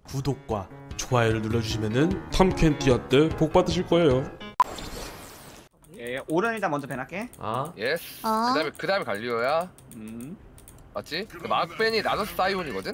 구독과 좋아요를 눌러주시면은 탐켄티아 때 복 받으실 거예요. 예, 오른 일단 먼저 배할게. 예스. 어? 그다음에 갈리오야. 맞지? 그 막벤이 나더스 사이온이거든.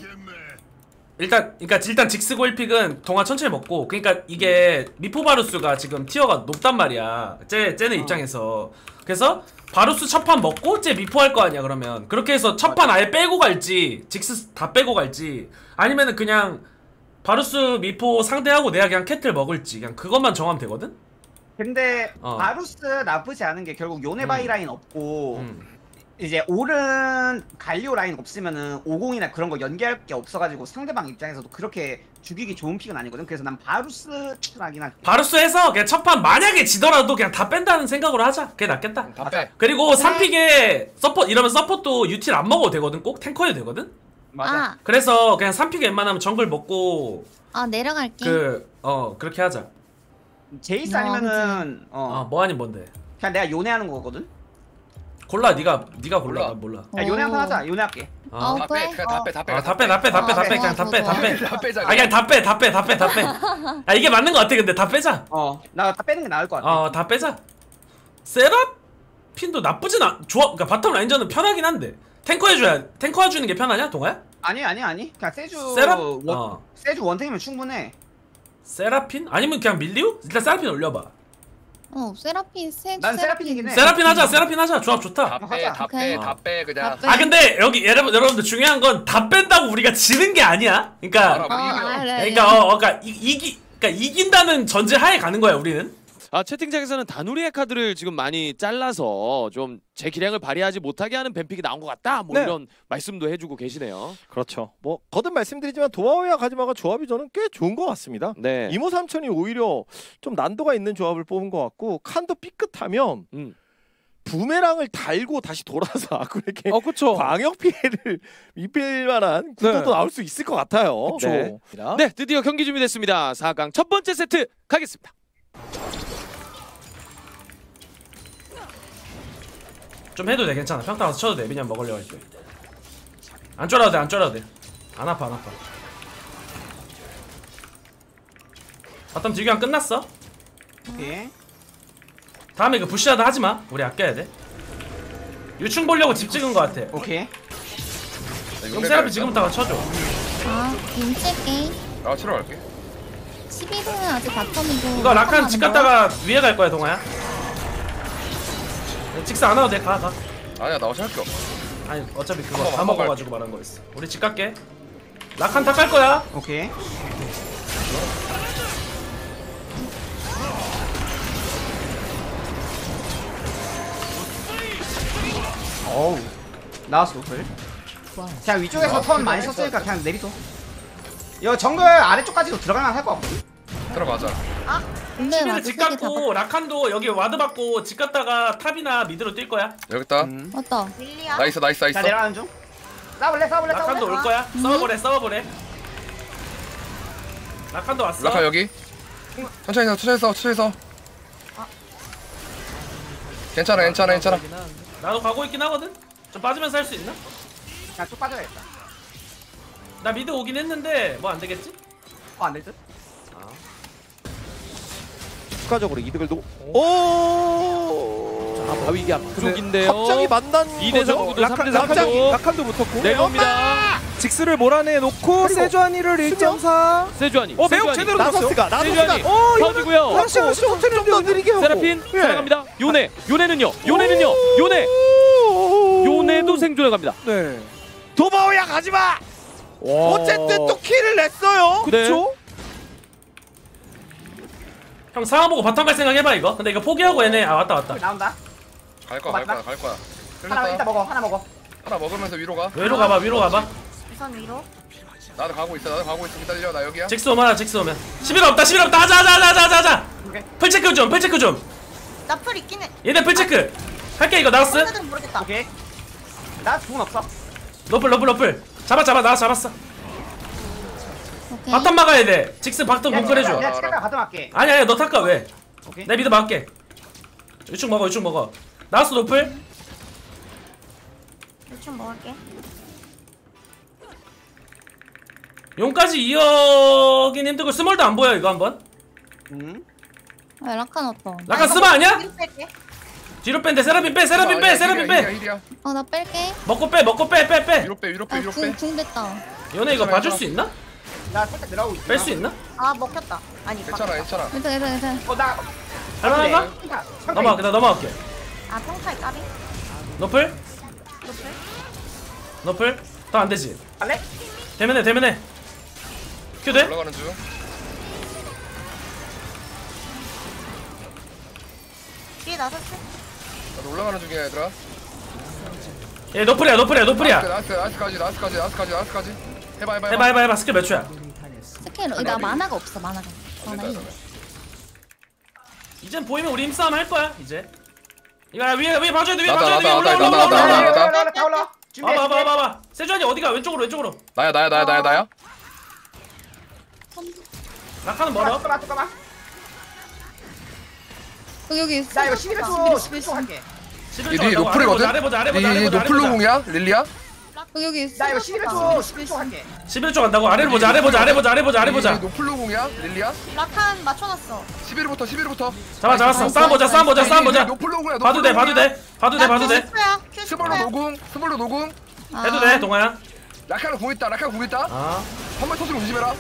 일단 직스고 1픽은 동화 천천히 먹고, 그러니까 이게 미포바루스가 지금 티어가 높단 말이야. 쟤네 입장에서. 그래서 바루스 첫판 먹고 쟤 미포 할 거 아니야. 그러면 그렇게 해서 첫판 아예 빼고 갈지, 직스 다 빼고 갈지, 아니면은 그냥 바루스 미포 상대하고 내가 그냥 캐틀 먹을지, 그냥 그것만 정하면 되거든. 근데 바루스 나쁘지 않은 게 결국 요네바이 라인 없고 이제 오른 갈리오 라인 없으면은 50이나 그런 거 연계할 게 없어가지고 상대방 입장에서도 그렇게 죽이기 좋은 픽은 아니거든. 그래서 난 바루스 추천하긴 할게. 바루스 해서 그냥 첫판 만약에 지더라도 그냥 다 뺀다는 생각으로 하자. 그게 낫겠다. 다 빼. 그리고 3픽에 서포트, 이러면 서포트도 유틸 안 먹어도 되거든. 꼭 탱커해도 되거든. 맞아. 그래서 그냥 3픽에 웬만하면 정글 먹고 내려갈게. 그렇게 하자. 제이스 아니면은 뭐 아닌 뭔데? 그냥 내가 요네하는 거거든. 골라. 네가 골라. 난 몰라. 야, 요네 한판 하자. 요네 할게. 다 빼. 그래? 다 빼. 다 빼. 다 빼. 그냥 다 빼. 다 빼자. 그냥 다 빼. 아, 이게 맞는 거 같아. 근데 다 빼자. 나 다 빼는 게 나을 것 같아. 다 빼자. 세라핀도 나쁘진 좋아. 그러니까 바텀 라인전은 편하긴 한데 탱커 해주는 게 편하냐, 동아야? 아니. 그냥 세주 세주 원탱이면 충분해. 세라핀? 아니면 그냥 밀리우? 일단 세라핀 올려봐. 세라핀 난 세라핀이긴 해. 세라핀 하자. 조합 좋다. 다 빼. 그냥. 근데 여기 여러분들 중요한 건 다 뺀다고 우리가 지는 게 아니야. 그러니까 이긴다는 전제 하에 가는 거야, 우리는. 채팅창에서는 다누리의 카드를 지금 많이 잘라서 좀 제 기량을 발휘하지 못하게 하는 뱀픽이 나온 것 같다. 이런 말씀도 해주고 계시네요. 그렇죠. 거듭 말씀드리지만 도마오야 가지마가 조합이 저는 꽤 좋은 것 같습니다. 네. 이모 삼촌이 오히려 좀 난도가 있는 조합을 뽑은 것 같고, 칸도 삐끗하면 부메랑을 달고 다시 돌아서 아군에게 그쵸. 광역 피해를 입힐 만한 구도도 나올 수 있을 것 같아요. 그쵸. 네, 드디어 경기 준비됐습니다. 4강 첫 번째 세트 가겠습니다. 좀 해도 돼. 괜찮아. 평타 와서 쳐도 돼. 미니언 먹으려고 할 때. 안 쫄아도 돼. 안 아파. 바텀 딜교환 끝났어. 오케이. 다음에 그 부시하다 하지마. 우리 아껴야 돼. 유충 보려고 집 찍은 거 같아. 오케이. 그럼 세라피 지금부터 쳐줘. 인칠게. 치러 갈게. 11은 아직 바텀이고. 이거 라칸 집 갔다가 위에 갈 거야, 동아야. 직스 안 와도 돼. 가. 아니야, 나 어차피 할 게 없어. 아니, 어차피 그거 다 먹어가지고 말한 거였어. 우리 집 갈게. 라칸 다 깔 거야. 오케이. 어우, 나왔어 노플. 그냥 위쪽에서 턴 많이 썼으니까 그냥 내리소. 이거 정글 아래쪽까지도 들어가면 할 거 없거든? 들어가자. 근데 시비는 집 갔고 라칸도 여기 와드 받고 집 갔다가 탑이나 미드로 뛸 거야. 여기 있다. 맞다. 나이스. 자, 내려가는 중. 싸볼래? 라칸도 올 거야. 싸워보래. 라칸도 왔어. 라카 여기. 천천히 서. 괜찮아. 나도 가고 있긴 하거든. 좀 빠지면서 할 수 있나? 그냥 쭉 빠져야겠다. 나 미드 오긴 했는데 뭐 안 되겠지? 안 될 듯? 추가적으로 이득을 바위기 앞쪽인데요. 갑자기 만난 2대 3구도 3대 3구도 라칸도 붙었고 내려옵니다. 직스를 몰아내놓고 세주아니를 1.4. 세주아니. 매우 제대로 나서스가 세주아니 터지고요. 좀더 느리게 세라핀 살아갑니다. 요네는요. 요네도 생존해 갑니다. 네. 도마오야 가지마. 어쨌든 또 킬을 냈어요. 그쵸? 형 상황 보고 바텀 갈 생각 해봐 이거. 근데 이거 포기하고 얘네 왔다. 나온다. 갈 거야. 하나 일단 먹어. 하나 먹으면서 위로 가. 위로 가봐. 우선 위로. 나도 가고 있어. 기다려. 나 여기야. 직스 오면 11가 없다. 하자. 오케이. 풀체크 좀. 나풀 있긴 해. 얘네 풀체크. 할게 이거 나왔어. 혼자들은 모르겠다. 오케이. 나 죽은 없어. 러플. 나 잡았어. 오케이. 바텀 막아야 돼. 직스 바텀 공컬해줘. 내가 치카가 받아갈게. 아니야 너 탈까 왜? 오케이. 내 미드 막을게. 유충 먹어. 나왔어 노플. 대충 먹을게. 용까지 이어긴 힘들고 스몰도 안 보여 이거 한번. 아 라칸 왔다. 라칸 스마 아니야? 뒤로 뺄게. 뒤로 뺀데 세라핀 빼 세라핀 빼 세라핀 빼. 힐이야. 나 뺄게. 먹고 빼. 위로 빼 위로 빼 위로 빼. 궁 됐다. 연애 이거 봐줄 수 있나? 나 살짝 내려오고 있어. 뺄 수 있나? 아 먹혔다. 아니 괜찮아 괜찮아. 괜찮아. 나 할만한가? 넘어가 그냥 넘어갈게. 아 평타에 까비. 너플? 높을. 너플? 더 안 되지. 갈래? 되면 해. 큐 돼? 올라가는 중. 뒤에 나섰어. 나도 올라가는 중이야 얘들아. 얘 노플이야. 나스까지. 해봐. 스킬 몇 초야? 스킬 나 만화가 없어 만화가. 만화 힐. 이젠 보이면 우리 힘싸움 할 거야 이제. 이거 위에 봐줘야 돼. 나다. 올라. 다 올라. 준비해. 봐봐. 세주환이 어디가? 왼쪽으로. 나야. 라카는 멀어. 잠깐만. 여기 나 이거 11초 할게. 이 노플이거든. 이 노플로공이야 릴리야. 여기. 나 이거 11초 할게. 11초 간다고? 아래를 보자. 아래 보자. 이 노플로공이야 릴리야. 라칸 맞춰놨어. 11부터. 잡았어. 싸움 보자. 노플로공이야. 봐도 돼. 큐 스몰로 노공. 해도 돼, 동아야. 라카는 공 있다. 아. 한번 터지면 조심해라.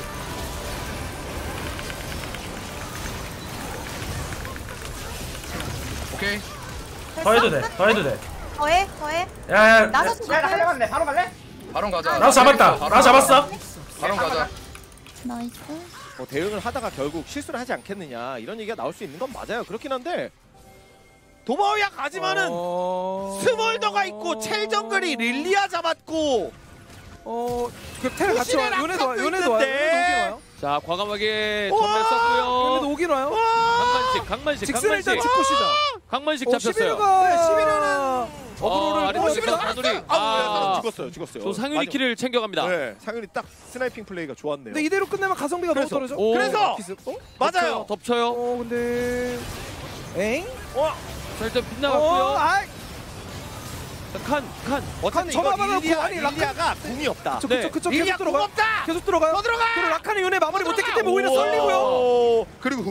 오케이. 더 해도 돼. 더해. 야. 나섰어. 야, 나 할래? 바로 갈래? 바론 가자. 나 잡았다. 나 잡았어. 바론 가자. 나이스. 대응을 하다가 결국 실수를 하지 않겠느냐 이런 얘기가 나올 수 있는 건 맞아요. 그렇긴 한데 도마오야 가지만은 스몰더가 있고 첼정글이 릴리아 잡았고 그텔 같이 와. 요네도 와요. 자 과감하게 전멸 썼고요. 요네도 오긴 와요. 강만식. 직선을 일단 찍고 시작. 강만식 잡혔어요. 11호가 어그로를 아래쪽에서 다누리. 죽었어요. 또 상윤이 키를 챙겨갑니다. 네, 상윤이 딱 스나이핑 플레이가 좋았네요. 근데 이대로 끝내면 가성비가 너무 떨어져. 그래서 맞아요. 덮쳐요. 근데 엥? 자 일단 빗나갔고요. 칸. 어차피 저거 이거 봐봐, 아니, 릴리아가 궁이 없다. 그쵸. 릴리아 계속 궁 들어가. 없다. 계속 들어가요. 더 들어가. 그리고 라칸이 요네 마무리 못했기 때문에 오히려 썰리고요. 그리고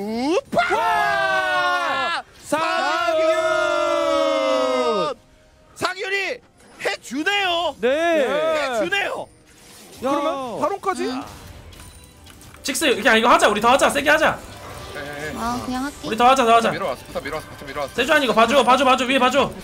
후파 상윤이 해주네요. 해주네요. 그러면 바론까지? 직스 그냥 이거 하자. 우리 더 하자. 세게 하자. 아 그냥 할게. 우리 더 하자. 밀어왔어. 세주환 이거 봐줘. 위에 봐줘.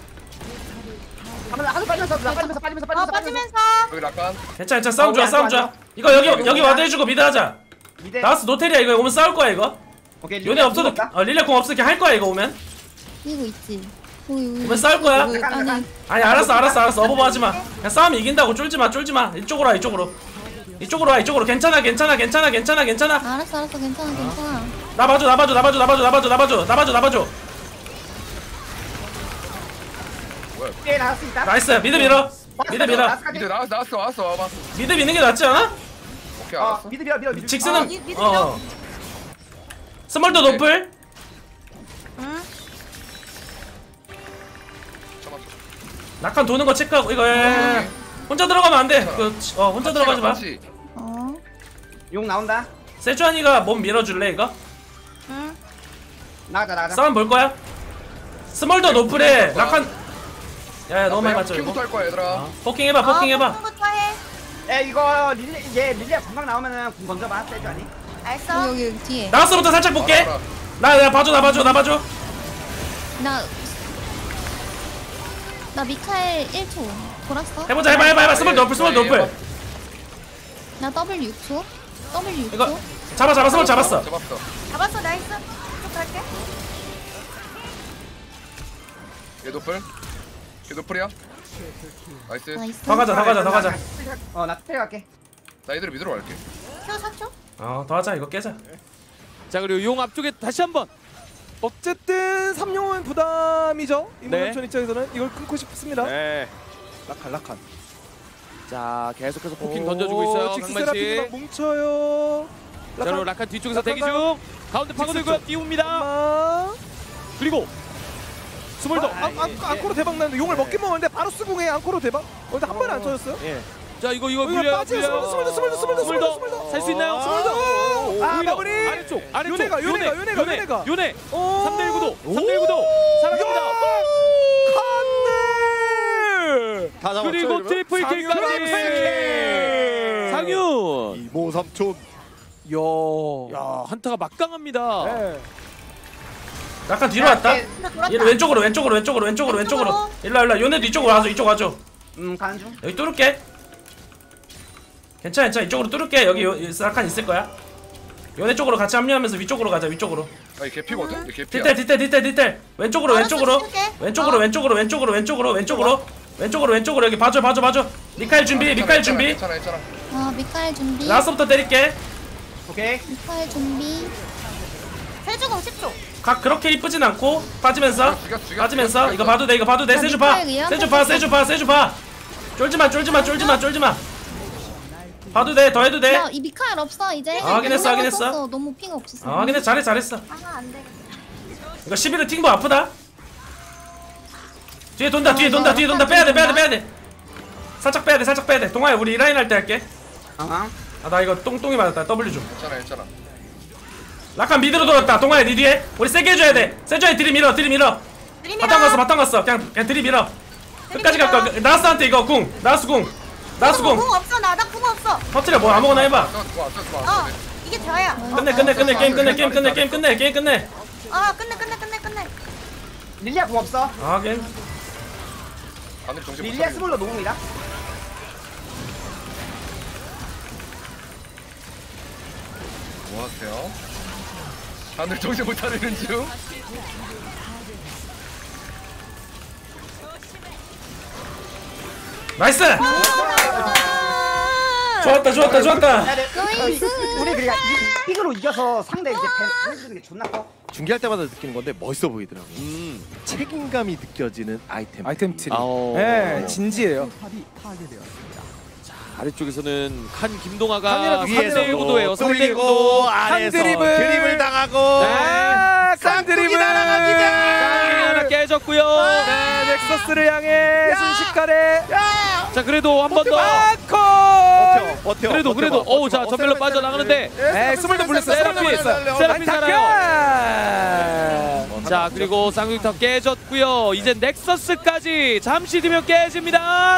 빠지면서. 여기 라칸. 괜찮아. 싸움 좋아. 이거 여기 와드 해주고 미드 하자. 나스 노텔이야. 이거 오면 싸울 거야 이거. 오케이. 요네 없어도 릴레 공 없어. 그냥 할 거야 이거 오면. 이거 있지. 오면 싸울 거야. 아니 알았어. 어버버 하지 마. 그냥 싸움 이긴다고 쫄지 마. 이쪽으로 와. 이쪽으로. 괜찮아. 알았어 괜찮아. 나 봐줘. 예, 나갈 수 있다. 나이스. 미드 밀어. 미드 나왔어. 와봐. 미드 미는 게 낫지 않아? 오케이 알았어. 미드 밀어. 직스는 미드 밀어. 스몰도 노플. 낙한 도는 거 체크하고 이거 혼자 들어가면 안 돼. 혼자 들어가지 마. 용 나온다. 세주환이가 몸 밀어줄래 이거? 나가자. 싸움 볼 거야? 스몰더 노플에 낙한. 야 너무 많이 맞죠 이거? 할 거야 얘들아. 포킹 해봐. 야 이거 릴리아 금방 나오면은 궁 던져봐. 세주 아니? 알았어. 여기 뒤에. 나스부터 살짝 볼게. 나 봐줘. 나 미카엘 1초. 돌았어. 해봐. 스몰 노플. 나 W 6초. 이거 잡아. 스몰 잡았어. 잡았어 나이스. 쭉 갈게. 얘 노플이야. 나이스. 더 가자. 나 스펠 갈게. 나 이대로 미드로 갈게. 큐 4초. 더 하자. 이거 깨자. 자 그리고 용 앞쪽에 다시 한번. 어쨌든 3용은 부담이죠. 네. 이모전 입장에서는 이걸 끊고 싶습니다. 네. 라칸. 자 계속해서 포킹 던져주고 있어요. 직스세라핀이 강만식. 뭉쳐요. 자 그리고 라칸 뒤쪽에서 대기 중. 가운데 파고들고 띄웁니다. 그리고 스몰더. 앙코로 대박 났는데 용을 먹긴 먹었는데 바로 수공에 앙코로 대박. 근데 한 번에 안 터졌어요? 예. 자 이거 물려. 스물더 살 수 있나요? 아 마무리. 아래쪽. 요네가. 3대1 구도. 3대1 구도. 사랑합니다. 칸네. 그리고 트리플 킬까지. 상윤. 이모 삼촌. 야 한타가 막강합니다. 네. 약간 뒤로 왔다. 돌았다. 얘 왼쪽으로. 일로. 요네도 이쪽으로 와줘. 이쪽 와줘. 가는 중. 여기 뚫을게. 괜찮아. 이쪽으로 뚫을게. 여기 싹한 있을 거야. 요네 쪽으로 같이 합류하면서 위쪽으로 가자. 위쪽으로. 아, 이게 개피거든. 이게 개피야. 디텔. 왼쪽으로. 왼쪽으로 여기 봐줘. 미카엘 준비. 괜찮아. 미카엘 준비. 라스부터 때릴게. 오케이. 미카엘 준비. 세주공 10초. 각 그렇게 이쁘진 않고 빠지면서 죽였어. 이거 봐도 돼. 세주 봐. 쫄지 마. 봐도 돼. 더 해도 돼. 야이 미카엘 없어 이제. 확인했어. 너무 핑 없었어. 확인해. 잘했어. 안 돼. 이거 11호 팅보 아프다. 뒤에 돈다. 빼야 돼. 살짝 빼야 돼. 동아야 우리 이 라인 할 때 할게. 나 이거 똥이 맞았다. W 좀. 괜찮아. 라칸 미드로 돌았다. 동아야 니 뒤에. 우리 세게 해줘야 돼. 세줘야 들이밀어. 바탕 갔어. 그냥 들이밀어. 끝까지 갈 거야. 나스한테 이거 궁. 나스 궁. 궁 없어. 나 궁 없어. 터트려. 뭐 아무거나 해봐. 좋아. 이게 저야. 끝내. 게임 끝내. 끝내. 릴리아 공 없어. 하긴. 다들 정신 못 릴리아 차리고. 스몰로 녹음이다. 뭐 하세요? 다들 정신 못 차리는 중. 나이스. 좋았다. 나이스. 우리 그냥 픽으로 이겨서 상대 이제 밴 해주는 게 존나 커. 중계할 때마다 느끼는 건데 멋있어 보이더라고. 책임감이 느껴지는 아이템 트리. 아오. 네, 진지해요. 아래쪽에서는 칸 김동아가 칸이라도 위에서 3대1 구도예요. 3대1 뚫리고 구도. 아래서 드리블. 드리블 당하고 칸 드리블 하나 깨졌고요. 네, 넥서스를 향해 순식간에 자 그래도 한 번 더. 버텨. 그래도 어우 자 전멸로 빠져나가는데. 네, 스물도 불렸어요. 세라핀 살아요. 자 그리고 쌍둥이터 깨졌고요. 이제 넥서스까지 잠시 뒤면 깨집니다.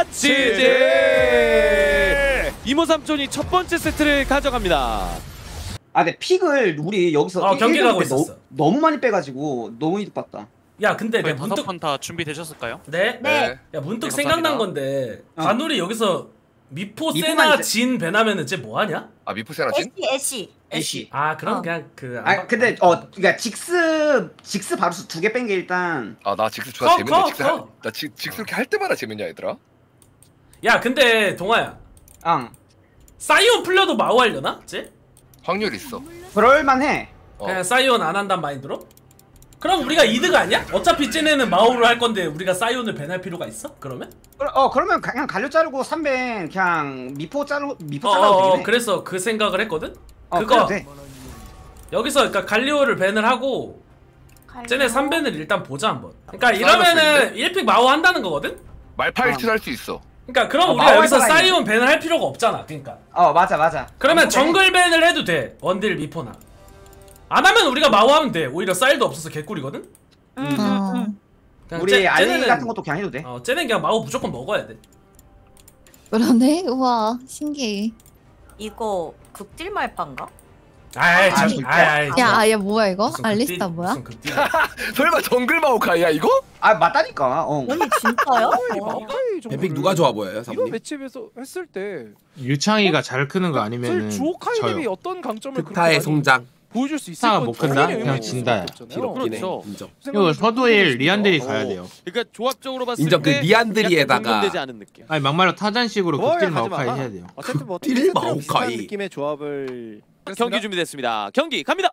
지지. 이모 삼촌이 첫 번째 세트를 가져갑니다. 근데 픽을 우리 여기서 경기 가고 있었어. 너무 많이 빼가지고 너무 이득 봤다. 야 근데 내가 다섯 문득 판 다 준비되셨을까요? 네? 네. 야 문득 네, 생각난 감사합니다. 건데 바누리 여기서 미포 미포만 세나 이제- 진 배나면은 쟤 뭐하냐? 아 미포세나진? 애쉬. 아 그럼 어. 그냥 그 근데 그러니까 직스 바루스 2개 뺀 게 일단 아 나 직스 존나 재밌네. 직스 커. 나 직스 이렇게 할 때마다 재밌냐 얘들아? 야 근데 동아야 사이온 풀려도 마우 하려나? 쟤? 확률 있어. 그럴만해. 그냥 사이온 안 한단 마인드로? 그럼 우리가 이득 아니야? 어차피 쟤네는 마우를 할 건데 우리가 사이온을 밴할 필요가 있어? 그러면? 그러면 그냥 갈려 자르고 3밴 그냥 미포 잘라도 되긴 해. 그래서 그 생각을 했거든? 그래도 그거 돼. 여기서 그러니까 갈리오를 밴을 하고 쟤네 3밴을 일단 보자 한번. 그러니까 이러면은 1픽 마우 한다는 거거든? 말파일치 할 수 있어. 그러니까 그럼 우리가 마우 여기서 할 거라 사이온 밴을 할 필요가 없잖아. 그러니까 맞아. 그러면 정글 밴을 해도 돼. 원딜 미포나 안 하면 우리가 마우 하면 돼. 오히려 쌀도 없어서 개꿀이거든? 그냥 우리 알리 같은 것도 그냥 해도 돼. 쟤는 그냥 마우 무조건 먹어야 돼. 그러네. 우와 신기해. 이거 극딜 말판가? 아이 야, 야 뭐야 이거? 무슨 알리스타 극딜, 뭐야? 무슨 극딜. 설마 정글 마오카이야 이거? 맞다니까. 아니 진짜요? 뱀픽 누가 좋아 보여요, 이런 매치에서 했을 때 유창이가 잘 크는 거 아니면은 주오카이님이 어떤 강점을 극타의 성장. 보여줄 수 있을 스타가 건 못 큰다? 전혀 그냥 의미가 진다야. 없잖아요. 그렇죠. 인정. 이거 서두일 리안들이 가야 돼요. 그러니까 조합적으로 봤을 인정. 그 때 리안드리에다가 약간 공존되지 않은 느낌. 아니 막말로 타잔식으로 극딜 마오카이 해야 돼요. 어쨌든 뭐 딜 비슷한 마오카이. 느낌의 조합을 경기 준비됐습니다. 경기 갑니다.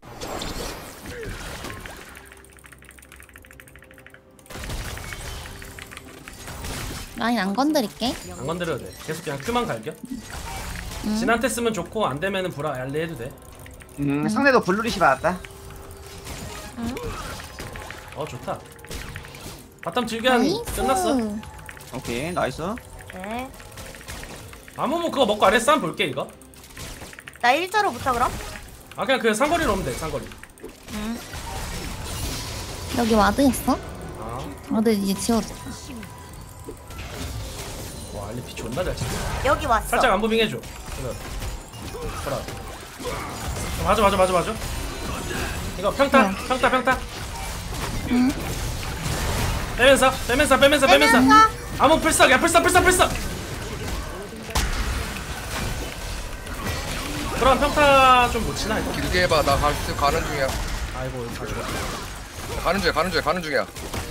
라인 안 건드릴게. 안 건드려도 돼. 계속 그냥 큐만 갈겨. 진한테 쓰면 좋고 안 되면은 브라 알리 해도 돼. 상대도 블루리시 받았다. 좋다. 바텀 질견 끝났어. 오케이 나이스. 네. 아무모 그거 먹고 아래 싸움 볼게 이거. 나 일자로 붙여 그럼? 아 그냥 그 상거리로 오면 돼 상거리. 응. 여기 와드였어? 아. 와드 이제 지워졌다. 와 알리 피 존나 잘 치네. 여기 왔어. 살짝 안무빙 해줘. 보라. 맞아. 이거 평타. 응. 빼면서. 아무 풀썩이야 풀썩. 그럼 평타 좀 못 치나 이거? 길게 해봐. 나 가는 중이야. 아이고 가지고. 가는 중이야.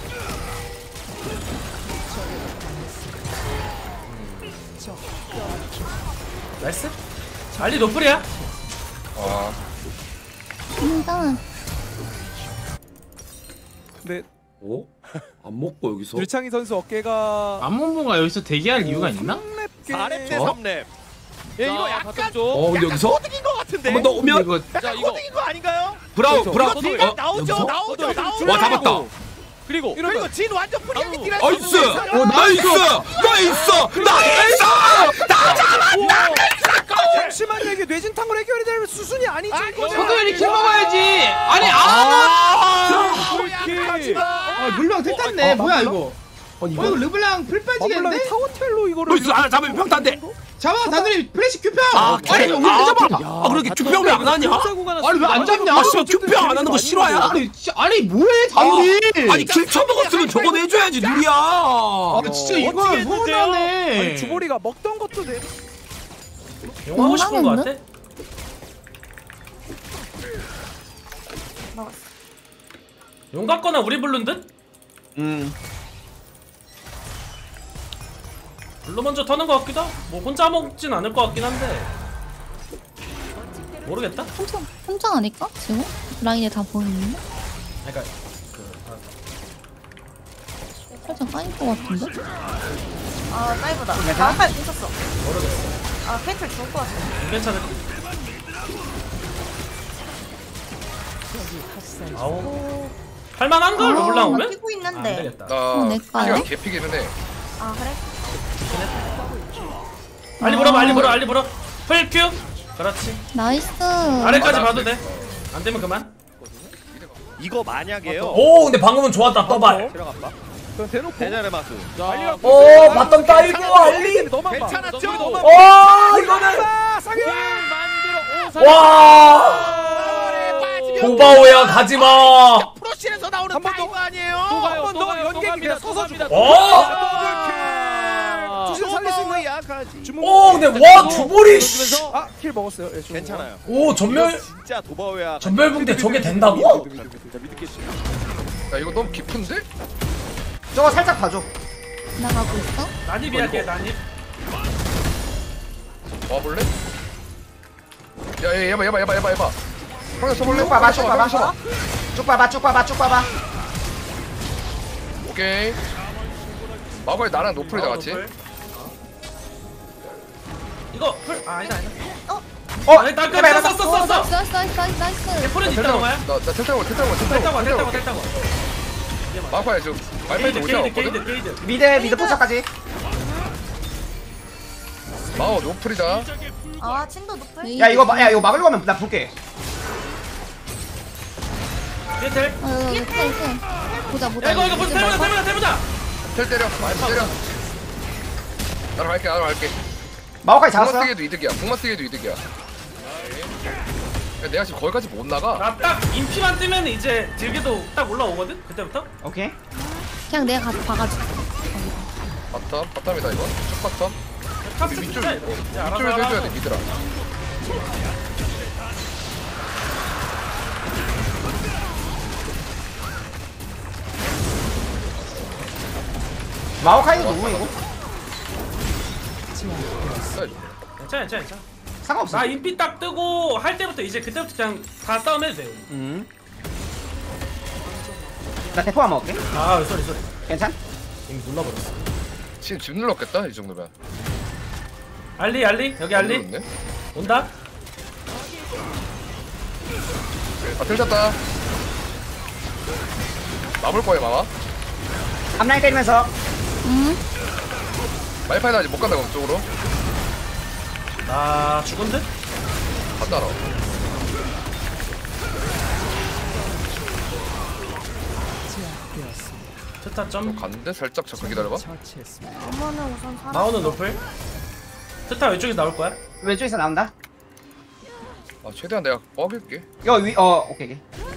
나이스. 알리 노플이야. 일단 근데 오? 안 먹고 여기서? 들창희 선수 어깨가 안몬모가 여기서 대기할 이유가 있나? 4렙 대 3렙. 예, 이거 약간 근데 여기서? 코딩인 것 같은데. 한 번 더 오면? 이거 약간 코딩인 거 아닌가요? 브라운 이거 딜각 나오죠. 와 잡았다. 그리고 그리고 진 완전 프리하게 딜할 수 나이스! 있는 나이스! 잠시만요. 이게 뇌진탕으로 해결이 될 수순이 아니지. 서도현이 킬 먹어야지. 아니 물방 됐다네. 뭐야 이거? 이거 르블랑 풀 빠지겠는데? 타워텔로 이거를 잡으면 평타인데. 잡아 다들이 플래시 큐평. 아니 왜 잡아? 그렇게 큐평 왜안 하냐? 아니 왜 안 잡냐? 큐평 안 하는 거 싫어야? 아니 뭐해 다들이? 아니 킬 쳐먹었으면 저거 내줘야지 누리야. 진짜 이거 무난해. 아니 주보리가 먹던 것도 내. 용 하고 싶은 거 같아? 먹었어. 용 같거나 우리 블루인 듯? 블루 먼저 터는 거 같기도 하고 뭐 혼자 먹진 않을 거 같긴 한데 모르겠다? 혼자 아닐까? 지금? 라인에 다 보이는데? 그러니까 살짝 까일 것 같은데? 아 사이버다. 나한테 있었어. 모르겠어. 아 캔틀 죽을 것 같아. 괜찮을 아우 할만한걸 르블랑 오면? 뛰고 안 있는데. 되겠다. 나 낼까요? 피가 개피기는 해. 아 그래? 알리 물어 풀큐 그렇지 나이스. 아래까지 봐도 돼 안되면 그만 이거 만약에요. 오 근데 방금은 좋았다 떠발. 들어갔다. 그럼 대놓고 대전의 마수. 오 맞던 따이고 알리. 괜찮았죠? 와 이거는 와 도바오야 가지마. 프로실에서 나오는 타이거 아니에요? 한 번 더 연계기 그냥 서서 주고. 주신 살릴 수 있는 오 근데 와 주보리 킬 먹었어요. 예, 괜찮아요. 오 전멸 진짜 도바오야. 전멸붕대 저게 된다고? 야 이거 너무 깊은데? 저거 살짝 봐줘. 나가고 있어? 난입 이야기해 난입 와볼래? 야 얘봐. 형님 쳐볼래? 쭉 봐봐. 오케이. 마블 나랑 노플이다 같이. 이거 풀 아니다 해봐. 썼어 나이스. 풀은 있다 동아야 나 텔타고. 됐다고 마파야 지금 말파이도 못 잡았거든? 게이드 미드 포착까지. 마오 노플이다. 아 친도 높을. 야 이거 막으려고 하면 나 볼게. 텔 여기 보자. 야 이거 보자 해보자 텔 때려. 마이파 때려. 나로 갈게. 마오카이 공만 잡았어. 쓰기도 이득이야. 야, 내가 지금 거기까지 못 나가. 나 딱 인피만 뜨면 이제 딜게도 딱 올라오거든? 그때부터? 오케이. 그냥 내가 가서 봐가지고. 바텀이다 이거. 첫 바텀. 탑스 위쪽 진짜 이거. 야, 알아서 위쪽에서 해줘야 알아서. 돼 미드라. 마오카이도 누구이고? 괜찮아 상관없어. 나 인피 딱 뜨고 할 때부터 이제 그때부터 그냥 다 싸움 해도 돼요 나 대포 한번 먹을게. 아 쏘리 괜찮? 이미 눌러버렸어 지금 집 눌렀겠다 이 정도면. 알리 여기 알리 눌렀네? 온다 텔 탔다. 마볼 거야 마와. 앞라인 때리면서. 마이파이는 아직 못 간다 그쪽으로. 나 죽은 듯? 갔다 라 트타 점. 갔는데 살짝 잠깐 기다려봐. 엄마는 우선 살아. 마오는 노플. 트타 왼쪽에서 나올 거야? 왼쪽에서 나온다. 아 최대한 내가 꺾일게. 이거 오케이 오케이.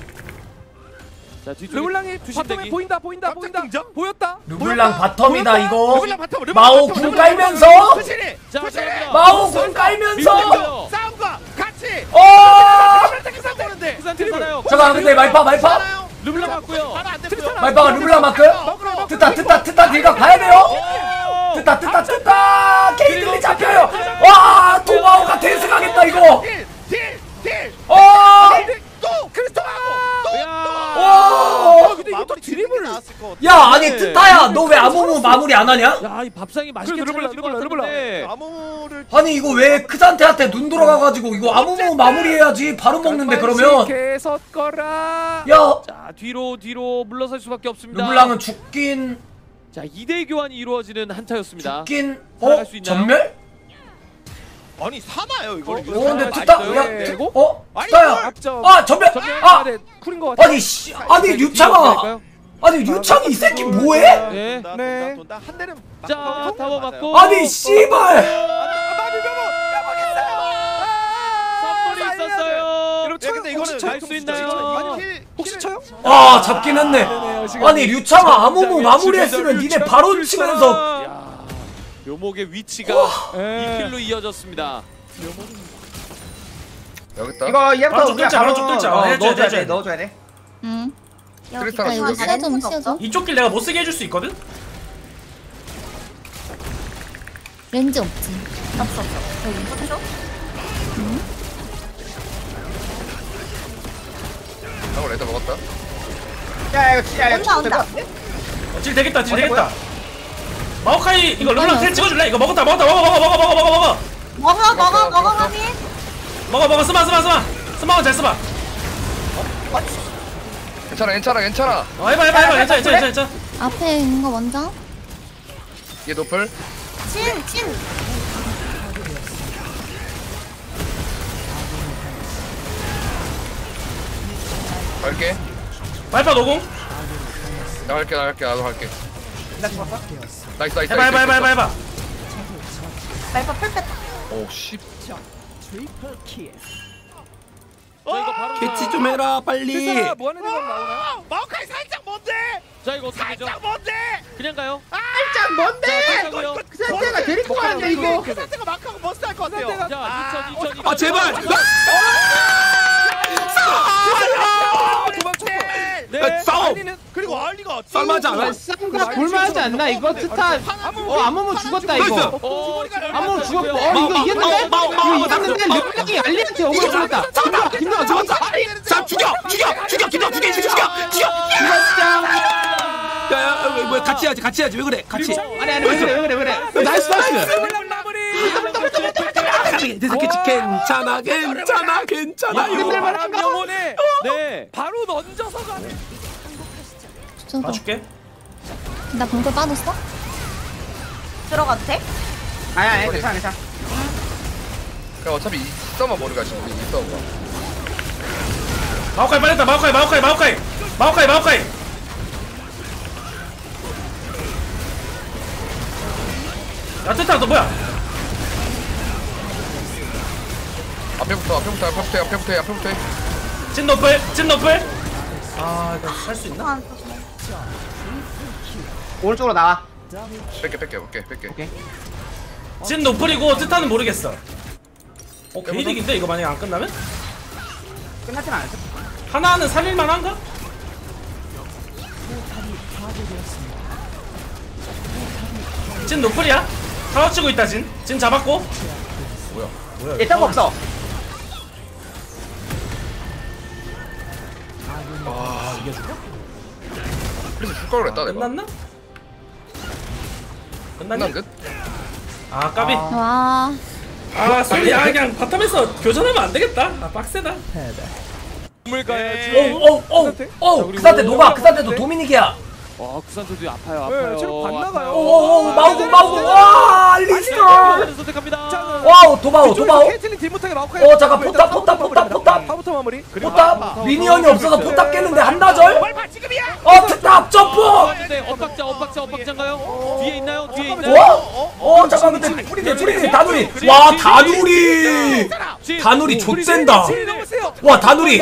자 뒤쪽에 르블랑이 바텀에 보인다 보인다 보였다. 르블랑 바텀이다 이거. 르블랑 바텀, 르블랑 마오 바텀, 궁 르블랑 깔면서. 바텀. 그치리. 자 들어갑니다. 마오 궁 깔면서. 싸움과 같이. 그 상태 살아요. 잠깐 근데 말파 르블랑 맞고요. 말파가 르블랑 마크. 트타 딜가 봐야 돼요. 트타 케이틀리 잡혀요. 와 도마오가 댄스 가겠다 이거. 딜. 또 크리스토하고 와. 근데 이게 또 드리블을 나왔을 것 같아. 야 아니 트타야 너 왜 아무 마무리 안 하냐? 야이 밥상이 맛있게 르블랑, 차려진 것 르블랑. 같은데. 아무를 아니 이거 왜 크산테한테 눈 돌아가가지고 이거 아무 마무리해야지 바로 먹는데 그러면. 계속 거라. 야 자 뒤로 물러설 수밖에 없습니다. 르블랑은 죽긴 자 2대 교환이 이루어지는 한타였습니다. 살아갈 수 있나요? 전멸? 아니 사나요 이걸? 근데 트타 이거? 트타야 전멸 쿨인 것 같아. 아니 씨 아니 류창아 아니 류창이 이 새끼 뭐해? 네. 네. 한 대는 자 타워 맞고. 아니 씨발 선물이 있었어요. 여러분 근데 이거는 잘 수 있나요? 혹시 쳐요? 아 잡긴 했네. 아니 류창아 아무무 마무리했으면 니네 바로 치면서. 야, 묘목의 위치가 예. 2킬로 이어졌습니다. 여기 있다. 이거 얘부터 바로 좀 뚫자, 바로 좀 뚫자. 해줘야 돼. 넣어줘야 돼. 응. 크리스탈 나 이거 시야좀 시야좀. 이쪽 길 내가 못 쓰게 해줄 수 있거든? 렌즈 없지. 없어. 여기 있어? 나 레드 먹었다. 야 이거 진짜 온다. 질 되겠다 질 되겠다. 마오카이 이거 르블랑 텔 찍어줄래? 이거 먹었다 먹어 먹어. 스마원 잘 쓰봐. 괜찮아. 해봐 괜찮아. 앞에 있는 거 먼저. 얘 노플. 친. 갈게. 말파 노공. 나도 갈게. 나 죽었어? 나이스. 해봐. 말파 풀 뺐다. 오 씨. 이거 바로 캐치 좀 해라 빨리. 회사 뭐 하는 애가 나오나요? 마오카이 살짝 뭔데? 자 이거 어떻게 되죠? 살짝 뭔데? 그냥 가요? 살짝 뭔데? 그 상태가 데리고 가는데 이거. 그 상태가 마크하고 머스트 할것 같아요. 자 2000. 아 제발. 네. 싸움. 그리고 알리가 썰맞지 않아? 쌍가 볼만하지 않나 이거? 트타 아무무 죽었다 이거. 아무무 죽었고 이거 이겼는데? 이거 이겼는데 르블랑이 알리한테 억울 죽었다. 김동아 죽었다. 자 죽여. 야야 뭐 같이 해야지 왜 그래? 같이. 아니 왜 그래? 나이스. 괜찮아. 영혼에 네 바로 던져서 가네. 맞출게. 나 방금 빠졌어? 들어가도 돼? 아니 괜찮아. 그냥 어차피 이 싸움만 머리가 지금 이 싸움만. 마오카이 빨렸다. 마오카이. 야 트타 너 뭐야? 앞에부터 해. 찐 노플. 아 이거 할 수 있나? 오른쪽으로 나와. 뺄게. 오케이. 찐 노플이고 트타는 모르겠어. 개이득인데 이거 만약에 안 끝나면? 끝나진 않았어. 하나는 살릴만 한가? 진 노플이야? 타워 치고 있다 진 잡았고. 뭐야 얘 딴 거 없어. 이게 죽어? 그래서 줄걸 그랬다 내가. 끝났나? 끝난 듯? 아 까비. 와. 소리 그냥 바텀에서 교전하면 안 되겠다. 아 빡세다. 물가요. 그 상태 녹아. 그 상태도 도미닉이야. 구산토도 아파요. 체력 반 나가요. 오 마우고 와 리스터 선택합니다. 와우 도마오 케이틀린 딜 못하게 마우카이. 잠깐 포탑 파부터 마무리. 포탑 미니언이 없어서 포탑 깼는데 한나절 트탑 점프 엇박자인가요? 뒤에 있나요? 잠깐 근데 뿌리네 다누리 와 다누리 좆센다 와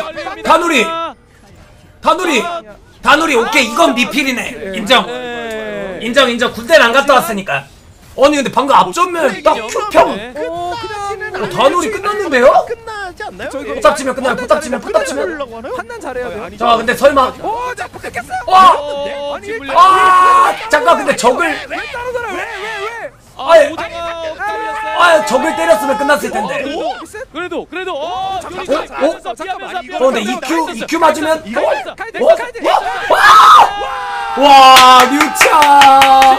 다누리 오케이 이건 미필이네 인정 군대를 안 갔다 왔으니까 아니 근데 방금 앞전면 딱 큐평 다누리 끝났는데요? 끝나지 않나요? 포탑 치면 끝나요 포탑 치면 판단 잘해야 돼요. 자 근데 설마 자, 뺏겼어요. 잠깐 근데 적을 왜 따라가라? 왜? 적을 때렸으면 끝났을 텐데 그래도 근데 EQ 맞으면 와 류창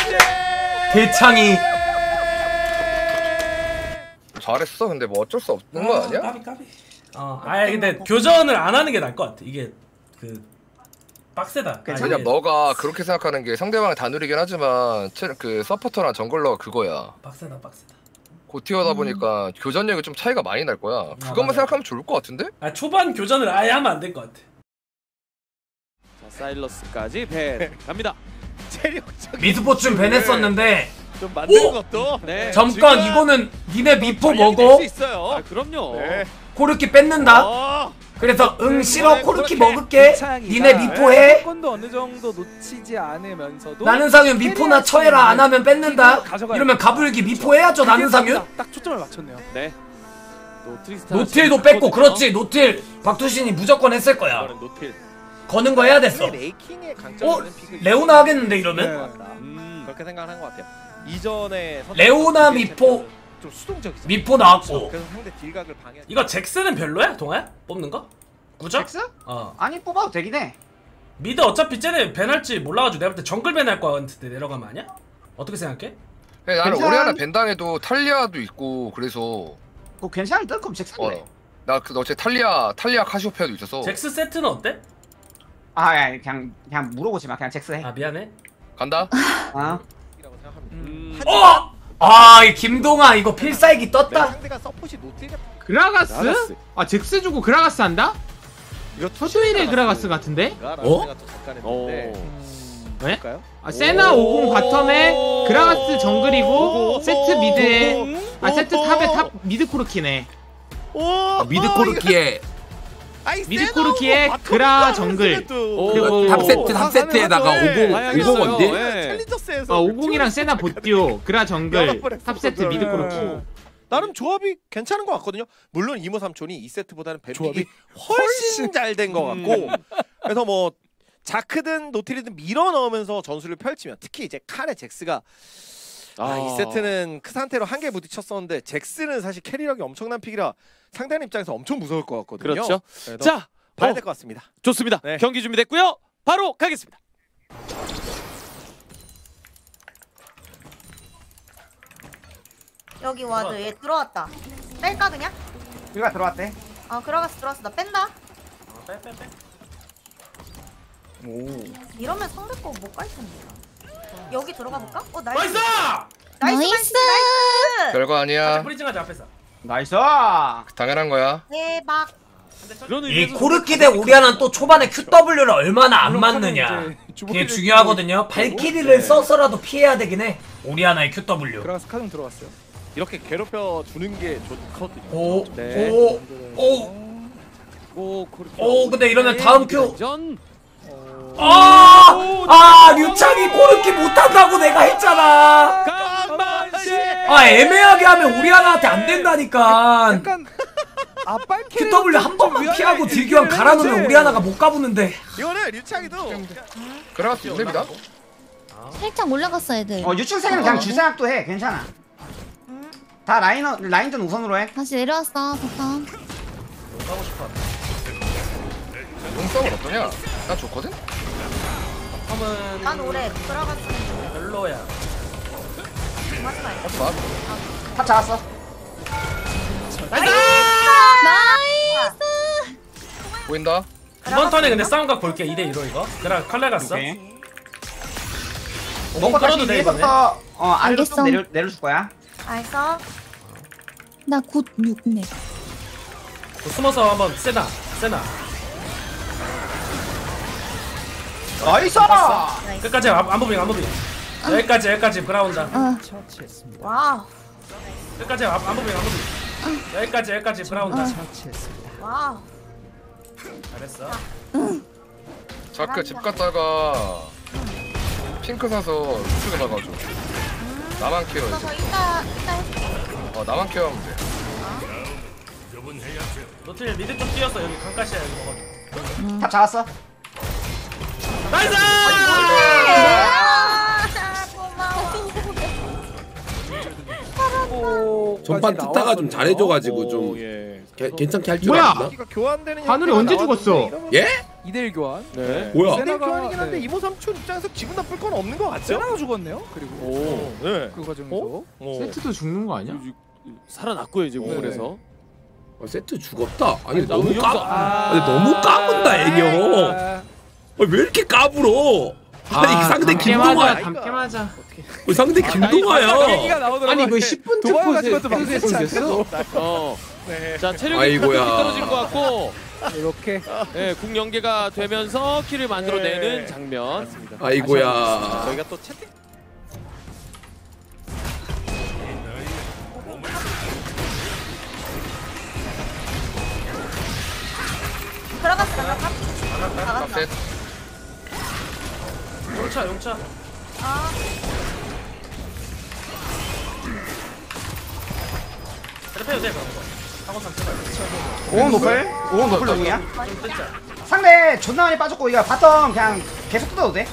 대창이 잘했어. 근데 뭐 어쩔 수 없는 거 아니야? 까비. 근데 교전을 안 하는 게 나을 것 같아. 이게 빡세다. 왜냐면 너가 그렇게 생각하는 게 상대방의 다누리긴 하지만 그 서포터랑 정글러가 그거야. 빡세다. 고티어다 보니까 교전력이 좀 차이가 많이 날 거야. 그것만 맞아. 생각하면 좋을 것 같은데? 초반 교전을 아예 하면 안 될 것 같아. 자, 사일러스까지 배 갑니다. 미스포춘 밴했었는데 좀 만드는 것도 잠깐 이거는 니네 미포 먹어 그럼요. 코르키 뺏는다 그래서 싫어 코르키 먹을게 니네 미포해 조건도 어느 정도 놓치지 않으면서도 나는 상윤 미포나 처해라 안 하면 뺏는다 이러면 가불기 미포해야죠 나는 상윤 딱 초점을 맞췄네요. 네. 노틸도 뺐고 그렇지 노틸 박투신이 무조건 했을 거야 거는 거 해야 됐어 레이킹의 강점은 픽을 레오나 하겠는데 이러면 그렇게 생각을 한 것 같아요. 이전에 레오나 미포 좀 수동적이죠. 미포 나왔고 그래서 상대 딜각을 방해. 이거 잭스는 별로야? 동아야? 뽑는 거? 구죠? 잭스? 아니 뽑아도 되긴 해. 미드 어차피 쟤네 밴할지 몰라가지고 내가 볼 때 정글 밴할 거 같은데 내려가면 아니야? 어떻게 생각해? 나는 오리아나 밴당에도 탈리아도 있고 그래서 그거 괜찮을 듯? 그럼 잭스 할래. 나 어제 탈리아 카시오페아도 있어서. 잭스 세트는 어때? 그냥 물어보지 마. 그냥 잭스 해. 미안해. 간다. 이 김동아 이거 필살기 떴다 상대가 서폿이 노틸 그라가스? 잭스 주고 그라가스 한다? 이거 토슈일의 그라가스 같은데? 왜? 세나 50 바텀에 그라가스 정글이고 세트 미드에 세트 탑에 탑 미드 코르키네 미드 코르키에 미드 코르키에 그라 정글 그리고 탑 세트에다가 50 원딜? 챌린저스에서 50이랑 세나 보듀오 그라 정글 탑 세트 미드 코르키 나름 조합이 괜찮은 것 같거든요. 물론 이모 삼촌이 2세트보다는 뱀픽이 훨씬 잘 된 것 같고 그래서 뭐 자크든 노틸이든 밀어 넣으면서 전술을 펼치면 특히 이제 칸의 잭스가 2세트는 크산테로 한 개 부딪혔었는데 잭스는 사실 캐리력이 엄청난 픽이라 상대방 입장에서 엄청 무서울 것 같거든요. 그렇죠. 자, 봐야 될 것 같습니다. 좋습니다. 네. 경기 준비됐고요. 바로 가겠습니다. 여기 와드 얘 들어왔다. 뺄까 그냥? 우리가 들어왔대. 들어갔어. 나 뺀다. 빼. 이러면 상대 거 못 갈 텐데. 여기 들어가 볼까? 나이스! 나이스. 별거 아니야. 프리징하자 앞에서. 나이스. 당연한 거야. 대박. 이 코르키 대 오리아나는 또 초반에 QW를 얼마나 안 맞느냐 그게 중요하거든요. 발키리를 써서라도 피해야 되긴 해 오리아나의 QW 그라가스 카드 들어왔어요. 이렇게 괴롭혀 주는 게 좋거든요. 근데 이러면 다음 큐 류창이 코르키 못한다고 내가 했잖아. 애매하게 하면 오리아나한테 안 된다니까. 약간 QW 한 번만 피하고 딜교환 갈아놓으면 오리아나가 못 가보는데. 이거는 류창이도 그래가지고 인랩이다. 살짝 올라갔어 애들. 유충 생은 그냥 주생각도 해. 괜찮아. 다 라인전 우선으로 해. 다시 내려왔어 바텀. 하고 싶어. 용성은 어떠냐? 나 좋거든? 바텀은 난 올해 들어갔으면 별로야. 맞지 마. 하지 마. 탑 잡았어. 나이스. 보인다? 이번 턴에 근데 싸움각 볼게. 2대 1로 이거. 그래 칼레 갔어. 오케이. 먹고 다시 끌어도 돼, 이번에. 위에서부터 아래로 좀 알겠어. 내려줄 거야. 알았어. 나 곧 6렙. 숨어서 한번 세나. 나이스! 끝까지 안 무빙. 여기까지 브라운다. 와우. 끝까지 안 무빙. 여기까지 브라운다. 와우. 잘했어. 자크 집 갔다가 핑크 사서 루스가 나가줘. 나만 케어 저 이제. 이따 해줄게. 나만 케어하면 돼. 노틸 미드 좀 뛰었어. 여기 강가시야 여기 먹어. 탑 잡았어. 나이스! 전판 트타가 좀 잘해줘가지고 좀 예. 괜찮게 할 줄 뭐야? 알았나? 교환되는 바늘이 형태가 언제 나왔는데 죽었어? 이러면 예? 2대1 교환. 네. 뭐야? 세나 세나가- 교환이긴 한데 네. 이모 삼촌 입장에서 기분 나쁠 건 없는 것 같죠? 세나가 죽었네요. 그리고 오, 네. 그 과정에서 세트도 죽는 거 아니야? 살아났고요 이제 우물에서. 세트 죽었다. 아니 아니, 너무 여기서- 아니 너무 까분다 애녀. 왜 이렇게 까불어? 아니 상대 김동아. 담게 맞아. 상대 김동아야. 얘기가 나오더라고. 아니 그 10분 도마가 특포 가지고 또 생겼어? 네. 자 체력이 아이고야. 떨어진 것 같고 이렇게 네, 궁 연계가 되면서 킬을 만들어내는 네. 장면. 아이고야. 저희가 또 채팅 들어갔어. 셋. 용차. 트래페도 돼 그런 거. 하고선 트래. 오공 노플. 오공 노플 용이야. 좀 뜯자. 상대 존나 많이 빠졌고 이거 바텀 그냥 계속 뜯어도 돼.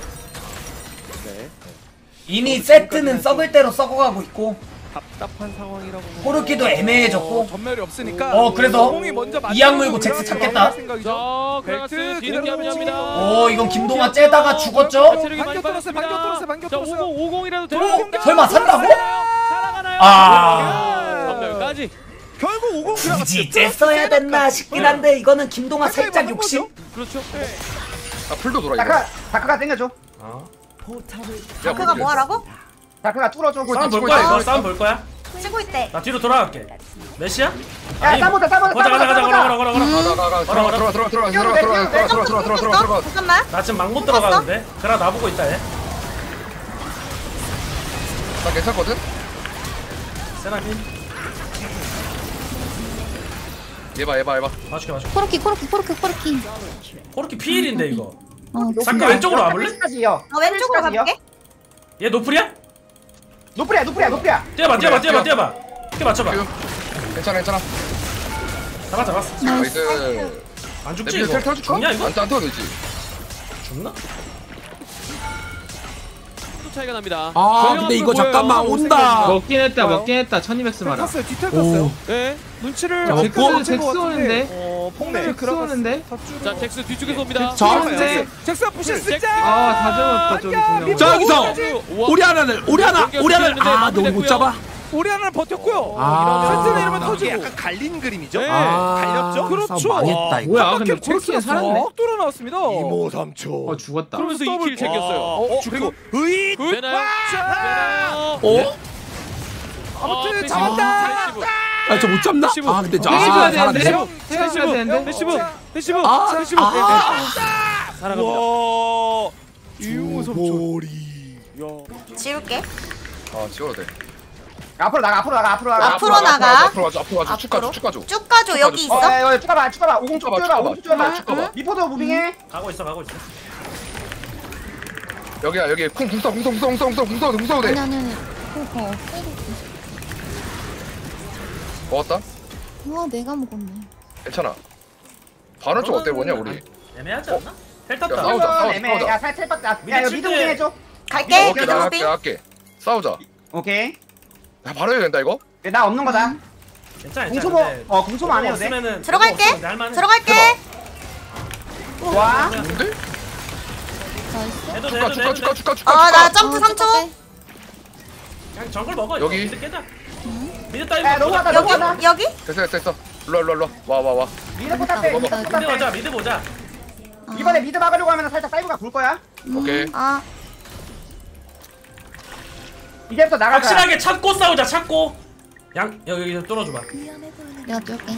이미 세트는 썩을 대로 썩어가고 있고 답답한 상황이라고. 포르키도 애매해졌고 전멸이 없으니까. 그래서 공이 먼저 이악 물고 잭스 찾겠다. 자 크라스 벨트 뒤늦게 그대로 합류합니다. 오 이건 김동아 째다가 죽었죠? 체력이 많이 반겨 빠졌습니다. 반겨 자 뚫었어요. 50이라도 어? 되는 설마 산다고? 살아가나요? 아 전멸까지. 결국 50 들어갔어요. 굳이 째써야 됐나 싶긴 한데 이거는 김동아 살짝 욕심? 그렇죠. 풀도 돌아 이거. 다크가 땡겨줘. 다크가 뭐 하라고? 다크가 뚫어줘. 싸움 볼 거야 이거. 싸움 볼 거야. 치고 있대. 나 뒤로 돌아갈게. 몇이야? 야 싸보자. 가자. 걸어. 들어가. 잠깐만. 나 지금 막 못 들어가는데. 그래 나보고 있다 얘. 나 괜찮거든? 세나긴. 얘봐. 맞출게. 코르키. 코르키 피일인데 이거. 어, 잠깐 왼쪽으로 와볼래? 왼쪽으로 왼쪽으로 가볼게. 얘 노플이야? 노플이야. 뛰어봐. 이렇게 맞춰봐. 괜찮아. 잡았어. 나이스. 안 죽지 내비드 이거? 텔 타줄까? 죽냐 이거? 안 타도 되지. 죽나? 또 차이가 납니다. 아 근데 이거 잠깐만 온다. 먹긴 했다. 1200 마라. 탔어요. 뒤탈 탔어요. 네. 눈치를 자, 잭스 오는데? 폭내를 잭스 오는데? 자 잭스 뒤쪽에서 옵니다. 저한테 잭스 부시 잭스. 다 잡았다 저기 두 명. 저기서 오리아나를 아 너무 못 잡아. 오리아나를 버텼고요. 아. 펜트는 이러면 터지고. 약간 갈린 그림이죠? 네. 갈렸죠? 그렇죠. 망했다 이거. 뭐야 근데 코르키는 살았네? 쏙 뚫어 나왔습니다. 이모 삼촌. 죽었다. 그러면서 2킬 챙겼어요. 그리고 으이 되나요? 어? 아무튼 잡았다. 아 저 못 잡나? 아 근데 저 해줘야 살았네. 되는데? 해줘야 되는데? 패시브. 살아갑니다. 와. 이모 머리. 지울게. 지워도 돼. 앞으로 나가. 앞으로 나가. 앞으로 가줘. 쭉 가줘. 쭉 가줘. 여기 있어. 쭉 가봐. 오공 쭉 뛰어봐. 미포도 무빙해. 가고 있어. 여기야 여기 궁 써도 돼. 아니. 먹었다? 와 내가 먹었네. 괜찮아. 반원 쪽 어때 보냐 우리? 애매하지 않나? 텔 야, 탔다. 싸우자. 야 살짝 빡다. 야 이거 미드 무빙 해줘. 갈게. 오케이 나갈게. 싸우자. 오케이. 야 바로 해야 된다 이거? 나 없는 거다. 괜찮아. 공소모 안 해도 돼. 들어갈게. 와. 뭔데? 나이스. 축하. 나 점프 3초. 그냥 정글 먹어. 여기. 미드 깨자. 미드 따위 야 넘어가다. 여기? 됐어. 일로 와. 미드 포탑 때. 미드 보자. 이번에 미드 막으려고 하면 살짝 사이브가 굴 거야. 오케이. 이제부터 나가자. 확실하게 찾고 싸우자. 찾고. 여기 뚫어줘봐. 내가 뚫게.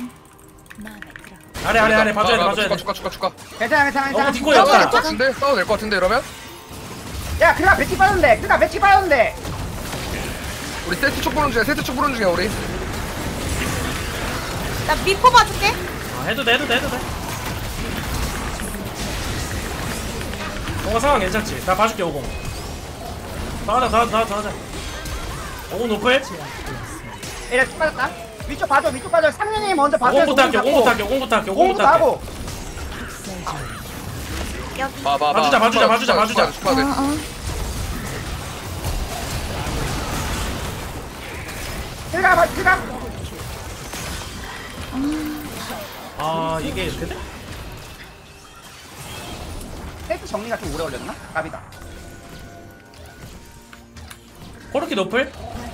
아래 봐줘야 돼. 봐줘야 돼. 축하. 괜찮아. 뒷골이 없다. 될것 같은데? 싸워도 될것 같은데 이러면? 야, 그가 배치 빠졌는데. 우리 세트 쪽 보는 중이야 우리. 나 미포 봐줄게. 해도 돼. 뭔가 상황 괜찮지? 나 봐줄게 50. 더 하자. 50 노플. 이래 빠졌다. 위쪽 봐줘. 상윤이 먼저 봐줘. 50부터 할게. 50부터 하고. 여기. 봐주자. 들어가. 아 이게 이렇게 돼? 세트 정리가 좀 오래 걸렸나? 갑이다. 코르키 노플?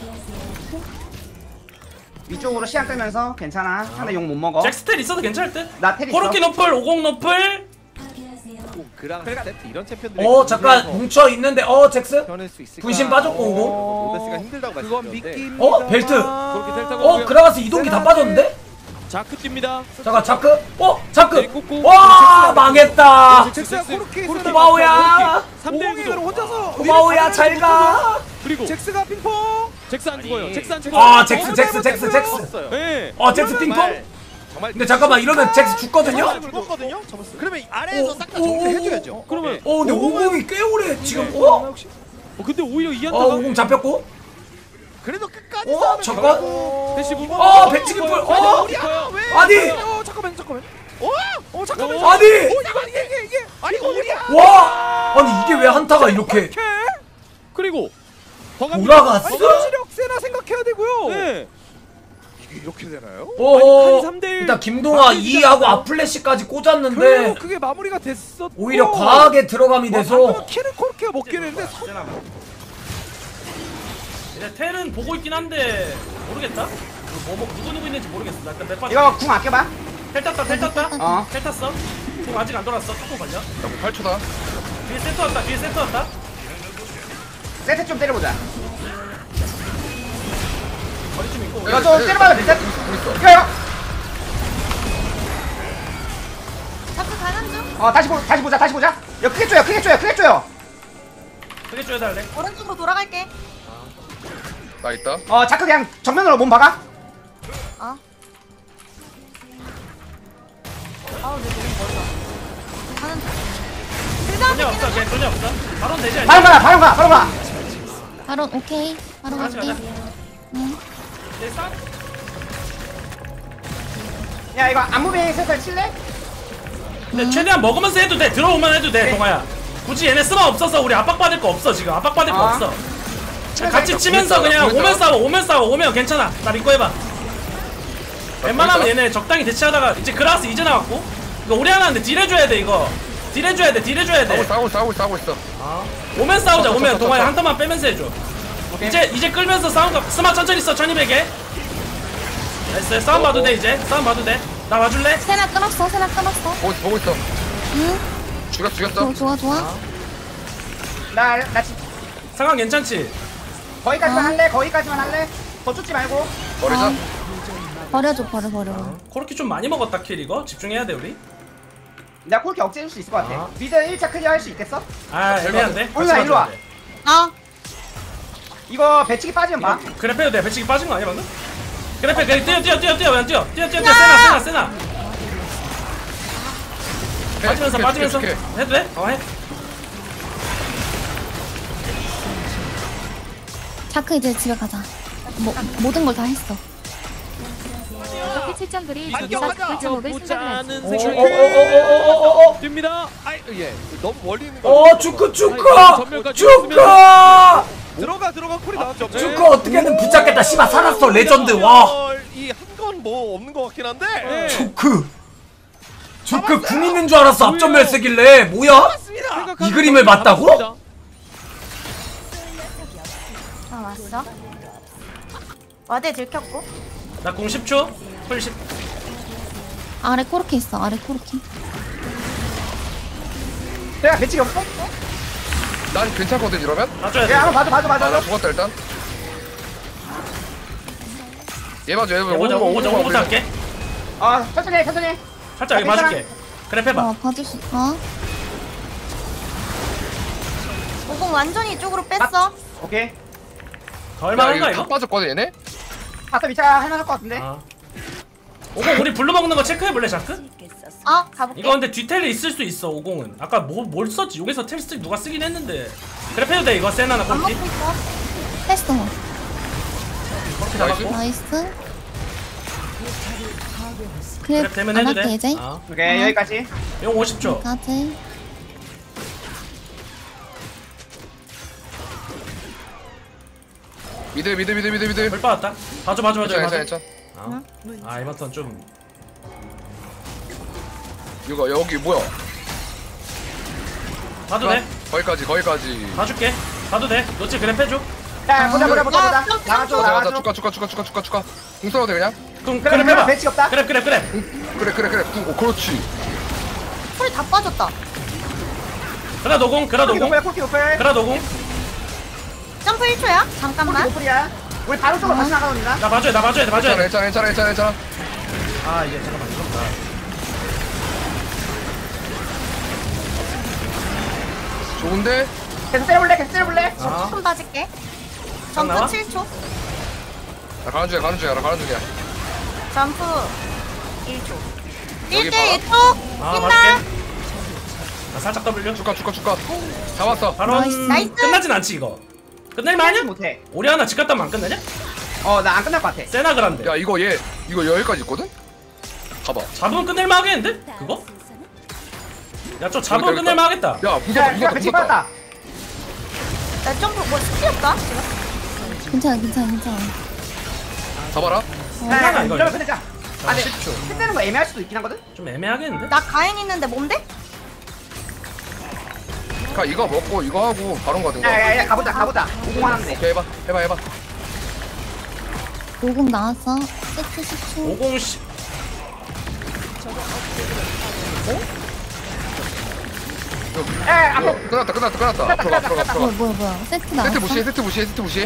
위쪽으로 시간 끌면서 괜찮아. 상대 용 못 먹어. 잭스텔 있어도 괜찮을 듯? 나 텔 있어. 코르키 노플, 50 노플. 그랑 세트 이런 챔피언들이 잠깐 뭉쳐 있는데 잭스 변할 수 있을까? 분신 빠졌고 로데스가 힘들다고 그건 말씀드렸는데 미끼입니다. 벨트 그렇게 텔 타고 그라가스 이동기 다 빠졌는데? 자크 뜁니다. 잠깐 자크 자크 꽂고. 와 망했다. 잭스가 코르키 고마워야 3대1 혼자서 고마워야 잘가. 그리고 잭스가 핑퐁. 잭스 안 죽어요. 잭스 안 죽어요. 잭스 네. 잭스 핑퐁. 근데 잠깐만 이러면 잭스 죽거든요? 죽었거든요. 잡았어요. 그러면 아래에서 싹 다 정리해줘야죠. 그러면 근데 50이 꽤 오래 지금 근데 오히려 이한타가 50 잡혔고 그래도 끝까지 싸우면 잠깐 대시 부분. 배치기 풀 아니 잠깐만. 아니 이게 아니 우리야. 와 아니 이게 왜 한타가 이렇게 그리고 더 돌아갔어? 시력 세나 생각해야 되고요. 네. 이게 이렇게 되나요? 일단 김동아 2하고 아플래시까지 꽂았는데 그게 마무리가 됐었고 오히려 과하게 들어감이 돼서 키를 코르키가 먹게 되는데 이제 텔은 보고 있긴 한데 모르겠다. 누구 있는지 모르겠어. 나 일단 몇 번. 이거 궁 아껴봐. 텔 탔다. 텔 탔어. 궁 아직 안 돌았어. 조금 걸려. 8초다. 뒤에 세트 왔다. 세트 좀 때려보자. 거리 좀 있고. 이거 좀 때려봐도 될 듯? 이거. 자꾸 가는 중. 다시 보자. 이거 크게 줘요. 크게 줘야 달래. 오른쪽으로 돌아갈게. 나 있다. 자크 그냥 정면으로 몸 박아. 내 너무 멀다. 가는 중. 돈이 없어. 걔 돈이 없어. 바로 되지 않냐? 바로 가. 바로 오케이. 바로 같이 갈게. 가자. 응. 야, 이거 안무빙 슬슬 칠래? 근데 최대한 먹으면서 해도 돼. 들어오면 해도 돼, 동아야. 굳이 얘네 쓰마 없어서 우리 압박받을 거 없어 지금. 압박받을 거 없어. 같이 치면서 그냥 오면 싸워. 오면 괜찮아. 나 믿고 해봐. 웬만하면 얘네 적당히 대치하다가 이제 그라스 이제 나왔고 이거 오래 하나인데 딜 해줘야 돼 이거. 딜 해줘야 돼. 싸우고 있어. 오면 싸우자. 오면 동아야 한 턴만 빼면서 해줘. 이제 끌면서 싸움 스마 천천히 써. 1200에 나이스. 싸움 봐도 돼 이제. 싸움 봐도 돼. 나 봐줄래? 세나 끊었어. 보고 있어. 응. 죽였어. 좋아. 나 지금 상황 괜찮지? 거기까지만 할래? 더 쫓지 말고. 버리자. 버려. 코르키 좀 많이 먹었다 킬 이거. 집중해야 돼 우리. 내가 콜키 억제해줄 수 있을 것 같아. 미드 1차 클리어 할 수 있겠어? 애매한데? 올라 일로 와. 이거 배치기 빠지면 봐. 그래페도 돼. 배치기 빠진 거 아니야 방금? 그래페 그냥 뛰어. 그냥 뛰어. 세나. 빠지면서 해도 돼? 해. 자크 이제 집에 가자. 모든 걸 다 했어. 어떻게 출전들이 보자는 오. 뜁니다. 너무 멀리 있는 거. 주크 들어가 콜이 나왔죠. 주크 어떻게든 붙잡겠다. 씨발 살았어. 레전드. 와 이한건 뭐 없는 것 같긴 한데. 주크 궁 있는 줄 알았어. 앞전멸 쓰길래 뭐야? 이 그림을 봤다고? 왔어. 와대 들켰고. 나 공 10초. 풀 10. 아래 코르키 있어. 내가 배치기 없어? 난 괜찮거든 이러면. 맞줘야 돼. 야, 한번 봐줘. 나 죽었다 일단. 얘 봐줘 얘 오자 오부터 할게. 천천히 살짝 여기 봐줄게. 그래 해봐. 봐줄 수. 오공 완전히 이쪽으로 뺐어. 오케이. 더 할만한가 다 이거? 빠졌거든 얘네? 바텀 위치가 할만할 것 같은데? 오공 우리 블루 먹는 거 체크해볼래 자크? 가볼게. 이거 근데 뒤텔에 있을 수 있어 오공은. 아까 뭘 썼지? 여기서 텔 누가 쓰긴 했는데. 그래 해도 돼 이거 세나나 안 꼴찌. 먹고 있어. 했어. 그렇게 잡았고. 나이스. 그래 되면 해도 돼. 이제. 오케이 여기까지. 용 50초. 여기까지. 미드 불 빠졌다. 봐줘. 괜찮아 이번 턴 좀. 이거 여기 뭐야 봐도 돼. 거기까지 봐줄게. 봐도 돼. 너치 그래 해줘. 야 보자. 나가줘. 축하 공 써도 돼 그냥? 그래 해봐. 배치 없다. 그래. 그래 그렇지 소리 다 빠졌다. 그래 노공. 코키 노플. 그래 노공. 점프 1초야. 잠깐만. 노플이야. 우리 바로 쪽으로 다시 나가봅니다. 나 봐줘야 돼. 괜찮아 아 이제 잠깐만 이겼다. 좋은데? 계속 때려볼래? 조금 빠질게. 점프 나와? 7초. 나 가는 중이야 점프 1초. 여기 1대 봐라. 1초. 봐줄게. 나 살짝 W. 축하 잡았어 바로 나이스. 끝나진 않지 이거. 끝낼만 하냐? 못해. 우리 하나 집 갔다 오면 안 끝나냐? 나 안 끝날 것 같아. 세나 그란데. 야 이거 여기까지 있거든? 가봐 잡으면 끝낼만 하겠는데? 그거? 야 저 잡으면 여기다. 끝낼만 하겠다. 야 무섭다 배치 받았다. 나 점프 뭐 스킬없다 지금. 괜찮아. 잡아라 끝나나 이거. 이러면 끝내자. 아, 근데 10초. 끝내는 거 애매할 수도 있긴 하거든? 좀 애매하겠는데? 나 가인 있는데 뭔데? 그니까 이거 먹고 이거 하고 바론 가든가 야, 가보자. 오공만 하면 돼. 오케이 해봐 50 나왔어. 세트 10초. 50 앞에. 끝났다 앞으로 뭐야. 세트 나왔어. 세트 무시해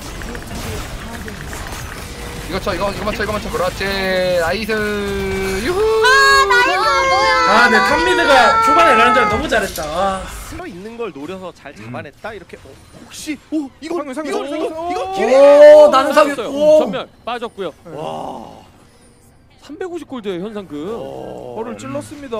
이거 쳐 그렇지 나이스 유후 아, 내 탑미드가 초반에 라운드 너무 잘했다. 아. 슬어 있는 걸 노려서 잘 잡아냈다 이렇게. 혹시 이거 나는 사귀었어. 전멸 빠졌고요. 와. 350골드의 현상금. 벌을 찔렀습니다.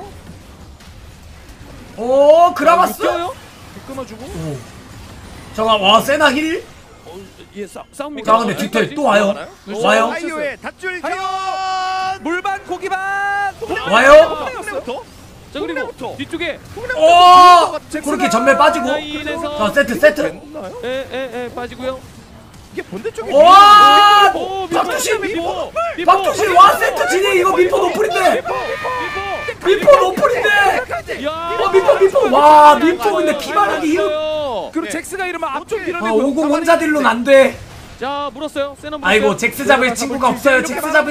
그라가스? 끊어주고. 잠깐 와 세나 힐? 예, 싸웁니까? 자 근데 뒤태 또 와요? 아이오의 닷줄 현 물반 고기반. 와요? 자 그리고 뒤쪽에 그렇게 전멸 빠지고. 자 세트. 에 빠지고요. 이게 본대 쪽에. 와 박두신 와 세트 진행 이거 미포 노플인데. 미포 와 미포 근데 피바라기 힐. 그리고 잭스가 이러면 앞쪽 아 밀어내고. 50 혼자 딜로는 안 돼. 자 물었어요. 세나 물었어요. 아이고 잭스 잡을 친구가 없어요.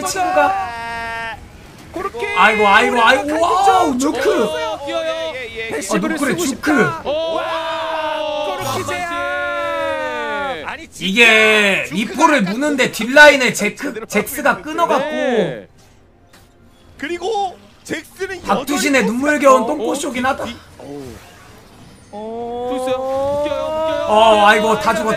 그렇게. 아이고 와우 누크. 뛰어요. 누크래 주크. 그렇게 이게 미포를 무는데 뒷라인에 잭스가 끊어갖고. 그리고 잭스는 박두신의 눈물겨운 똥꼬쇼긴 하다. 묶여요. 아이고 다 죽어.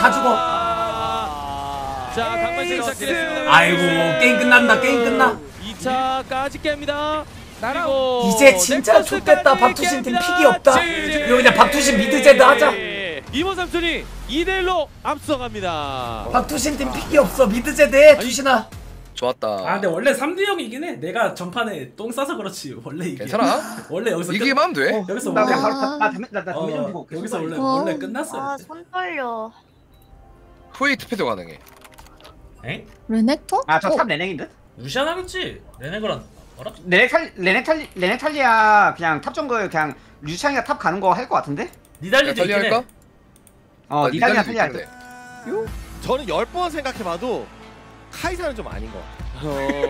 자 강만 씨가 시작했습니다. 아이고 게임 끝나. 2차까지 깹니다. 그리고 이제 진짜 좆됐다. 박두신 팀 픽이 없다. 이거 그냥 박두신 미드제드 하자. 이번 삼촌이 2대1로 앞서갑니다. 박두신 팀 픽이 없어. 미드제드해 두신아. 좋았다 아 근데 원래 3대0이긴 해. 내가 전판에 똥 싸서 그렇지. 원래 이게. 괜찮아 원래 여기서 이기면 하면 돼 여기서 나 원래 그냥 바로 나 담배 좀 피고. 여기서 원래 끝났어. 손 떨려. 포에이트 패도 가능해 에? 레넥터? 저탑 레넥인 듯? 루시안 하겠지. 레넥을 뭐라? 레넥탈리아 그냥 탑 정글 그냥 류창이가 탑 가는 거 할 거 같은데? 니달리도 있긴 해. 니달리아 탈리아. 저는 10번 생각해봐도 카이사는 좀 아닌 거.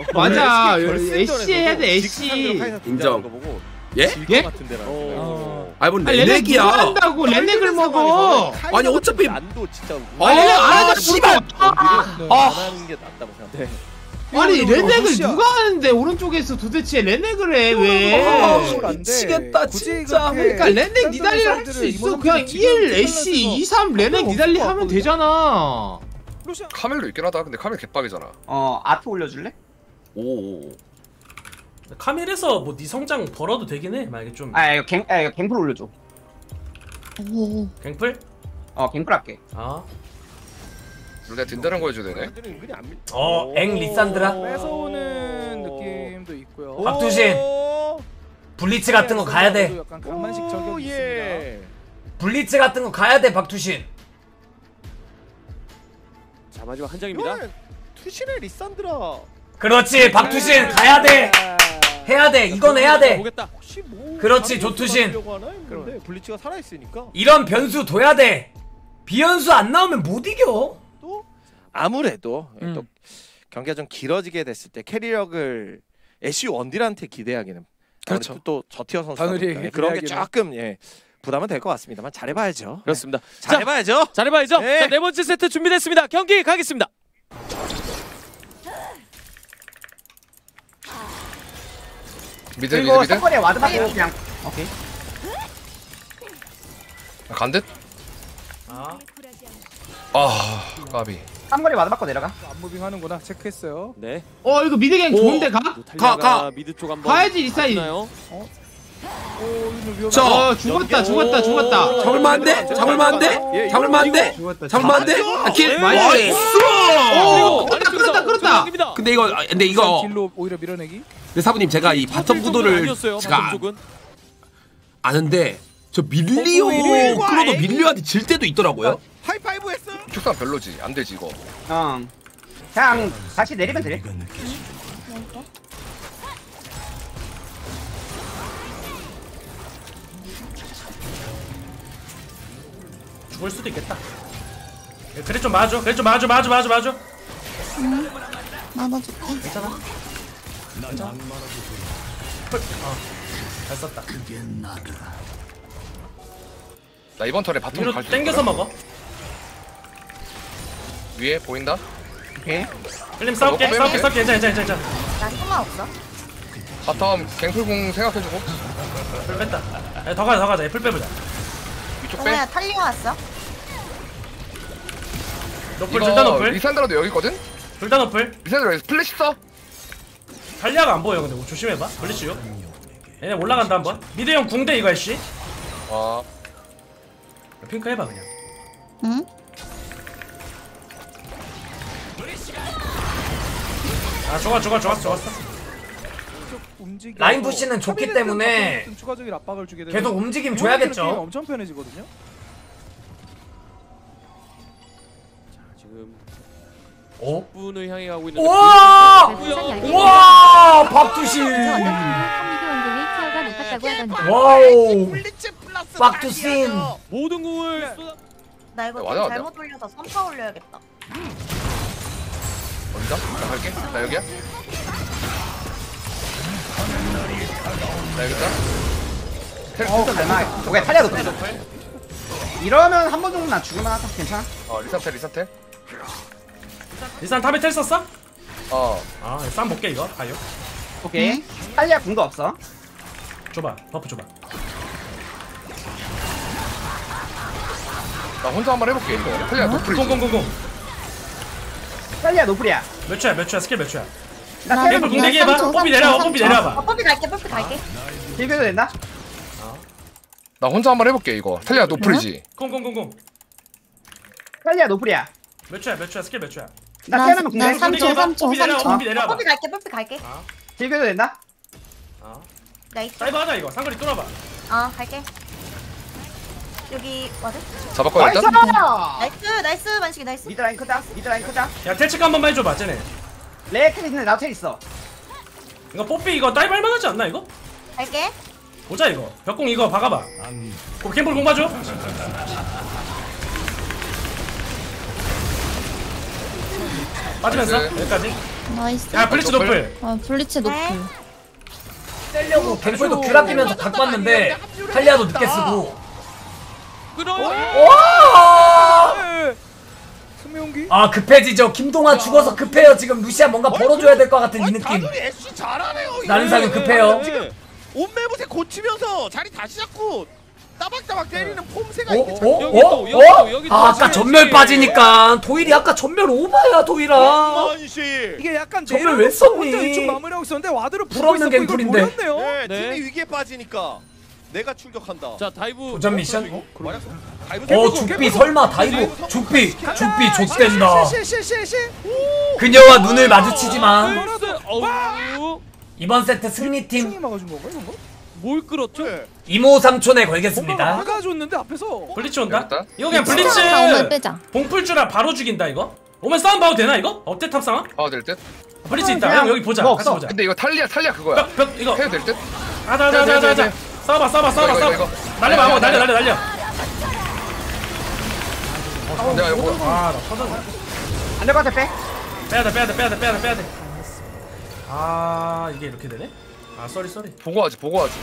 맞아. 애쉬 해야 돼. 애쉬. 인정. 예? 질것 같은데 나는. 아니 뭐 레넥 레넥이야. 누가 한다고 레넥을 먹어. 아니 어차피 안도 진짜 아니 안 하자 씨발. 안 하는 게 낫다고 생각해. 아니 레넥을 누가 하는데 오른쪽에서 도대체 레넥을 해 왜? 미치겠다 진짜. 그러니까 레넥 니달리 할 수 있어. 그냥 1 애쉬 2 3 레넥 니달리 하면 되잖아. 카멜도 있긴 하다. 근데 카멜 개빡이잖아. 아트 올려줄래? 오. 카밀에서 뭐 네 성장 벌어도 되긴 해. 만약에 좀. 이거 갱플 올려줘. 오. 갱플? 갱플 할게. 내가 든든한 거 해줘야 되네. 엥 리산드라. 뺏어오는 느낌도 있고요. 박두신. 블리츠 같은 거 가야 돼. 약간 강만식 저격이 있습니다. 블리츠 같은 거 가야 돼 박두신. 자 마지막 한 장입니다. 투신의 리산드라. 그렇지 박두신 가야 돼. 해야 돼. 이건 해야 돼. 보겠다. 혹시 뭐 그렇지 조투신. 그런데 블리츠가 살아 있으니까. 이런 변수 둬야 돼. 비연수 안 나오면 못 이겨. 또 아무래도 또 경기가 좀 길어지게 됐을 때 캐리력을 애쉬 원딜한테 기대하기는 그렇죠. 또 저티어 선수다 다누리에게 보니까 그런 게 기대하기는. 조금 부담은 될 것 같습니다만 잘해봐야죠. 그렇습니다. 잘해봐야죠. 잘해봐야죠. 네. 자, 네 번째 세트 준비됐습니다. 경기 가겠습니다. 미드 그리고 미드. 선거리에 와드 받고 그냥. 오케이. 간 듯? 까비. 삼거리 와드 받고 내려가. 안무빙 하는구나 체크했어요. 네. 이거 미드갱 좋은데 가? 가. 미드 쪽 한번. 가야지 리사이. 나요. 죽었다. 잡을만한데? 잡을만한데? 잡을만한데? 죽었다. 잡을만한데? 길 나이스. 끌었다. 근데 이거 딜로 오히려 밀어내기. 근데 사부님 제가 이 바텀 구도를 아니었어요. 제가 바텀 쪽은. 아는데 저 밀리오 끌어도 밀리오한테 질 때도 있더라고요. 하이파이브 했어요. 축산 별로지. 안 되지 이거. 그냥 다시 내리면 돼. 죽을 수도 있겠다. 그래 좀 맞아. 맞아. 맞아줄게. 괜찮아. 잘 썼다. 나 이번 턴에 바텀 위로 갈수 땡겨서 먹어. 위에 보인다? 오케이. 흘림 싸울게. 괜찮아. 나 상관없어. 바텀 갱플공 생각해주고. 풀 뺐다. 더 가자. 풀 빼보자. 위쪽 빼. 동호야 탈리아 왔어? 노플 둘 다 노플. 리산드라도 여기 있거든? 둘 다 노플. 리산드라 여기 플래시 써? 탈리아가 안 보여. 근데 조심해봐. 블리츠요. 얘네 올라간다 한번. 미드 형 궁대 이거 씨. 핑크 해봐 그냥. 응? 좋았어. 라인 푸시는 좋기 때문에 추가적인 압박을 주게 되면 계속 움직임 줘야겠죠. 엄청 편해지거든요. 지금 오? 분을 향해 가고 있는. 와 박두신. 와우. 박두신. 모든 궁을 나 이거 맞아, 좀 맞아. 잘못 돌려서 선파 올려야겠다. 어디다? 나 갈게. 나 여기야. 나 여기다. 갈만. 오케이 탈리아도 그래. 이러면 한 번 정도 난 죽을만 하다. 괜찮아? 리산텔. 리산 탑에 텔 썼어? 어. 쌈 볼게 이거. 가요. 오케이. 탈리아 궁도 없어. 줘봐. 버프 줘봐. 나 혼자 한번 해볼게 이거. 탈리아 노플. 공공공공. 탈리아 노플이야. 몇 초야? 스킬 몇 초야? 나 나 탈리아 궁 내기 해봐. 뽀삐 내려와봐. 뽀삐 갈게. 딜교도 된다? 나 혼자 한번 해볼게 이거. 탈리아 노플이지. 공공공공. 탈리아 노플이야. 몇 초야? 스킬 몇 초야? 나 태어나면 궁 나 내기. 3초. 뽀삐 내려와. 뽀삐 갈게. 딜교도 된다? 나이스. 다이브 하자 이거. 상거리 뚫어봐. 갈게. 여기 와드. 잡았거든 일단? 나이스 만식이 나이스. 미드 라인 크다. 야 텔 체크 한 번만 해줘봐 쟤네. 레이클 있는데 나도 텔 있어. 이거 뽀삐 이거 다이브 할만하지 않나 이거? 갈게. 보자 이거. 벽공 이거 박아봐. 캠볼 공 봐줘. 빠지면서 나이스. 여기까지. 나이스. 야 블리츠 노플. 블리츠 노플. 떼려고 갱플도 귤 아끼면서 갖고 왔는데 탈리아도 늦게 쓰고. 끌어요. 와! 승명기? 아 급해지죠. 김동완 죽어서 급해요. 지금 루시안 뭔가 벌어줘야 될 것 같은 이 느낌. 다누리 애쉬 잘하네요. 나는 사격 급해요. 지금 옷매부세 고치면서 자리 다시 잡고 따박따박 때리는 폼새가 어? 이게 어? 아, 아까 전멸 빠지니까 도일이 아까 전멸 오바야 도일아. 원시. 이게 약간 전멸 왜 썼니? 혼자 이쪽 마무리하고 있었는데 와드를 불없는 갱플인데. 모르겠네요. 네, 팀이 위기에 빠지니까 내가 출격한다. 자 다이브. 도전 미션? 다이브 죽비 설마 다이브 죽비 좆된다. 실실실실. 그녀와 눈을 마주치지만 어우. 이번 세트 승리팀 충이 막아준 건가 이건 거? 뭘 끌었죠? 이모 삼촌에 걸겠습니다. 막아줬는데 앞에서. 블리츠 온다? 이거 그냥 오늘 블리츠 빼자. 봉풀주라 바로 죽인다 이거? 오면 싸움 봐도 되나 이거? 어때 탑 상황? 봐도 될 듯? 블리츠 있다 형 여기 보자 뭐 같이 없어. 보자 근데 이거 탈리아 그거야. 벽 이거 해도 될 듯? 하자 싸워봐 이거. 날려 날려 내가 이거 아나 터졌네 안될 것 같아 빼. 빼야 돼 아 이게 이렇게 되네? 아 쏘리 보고 하지.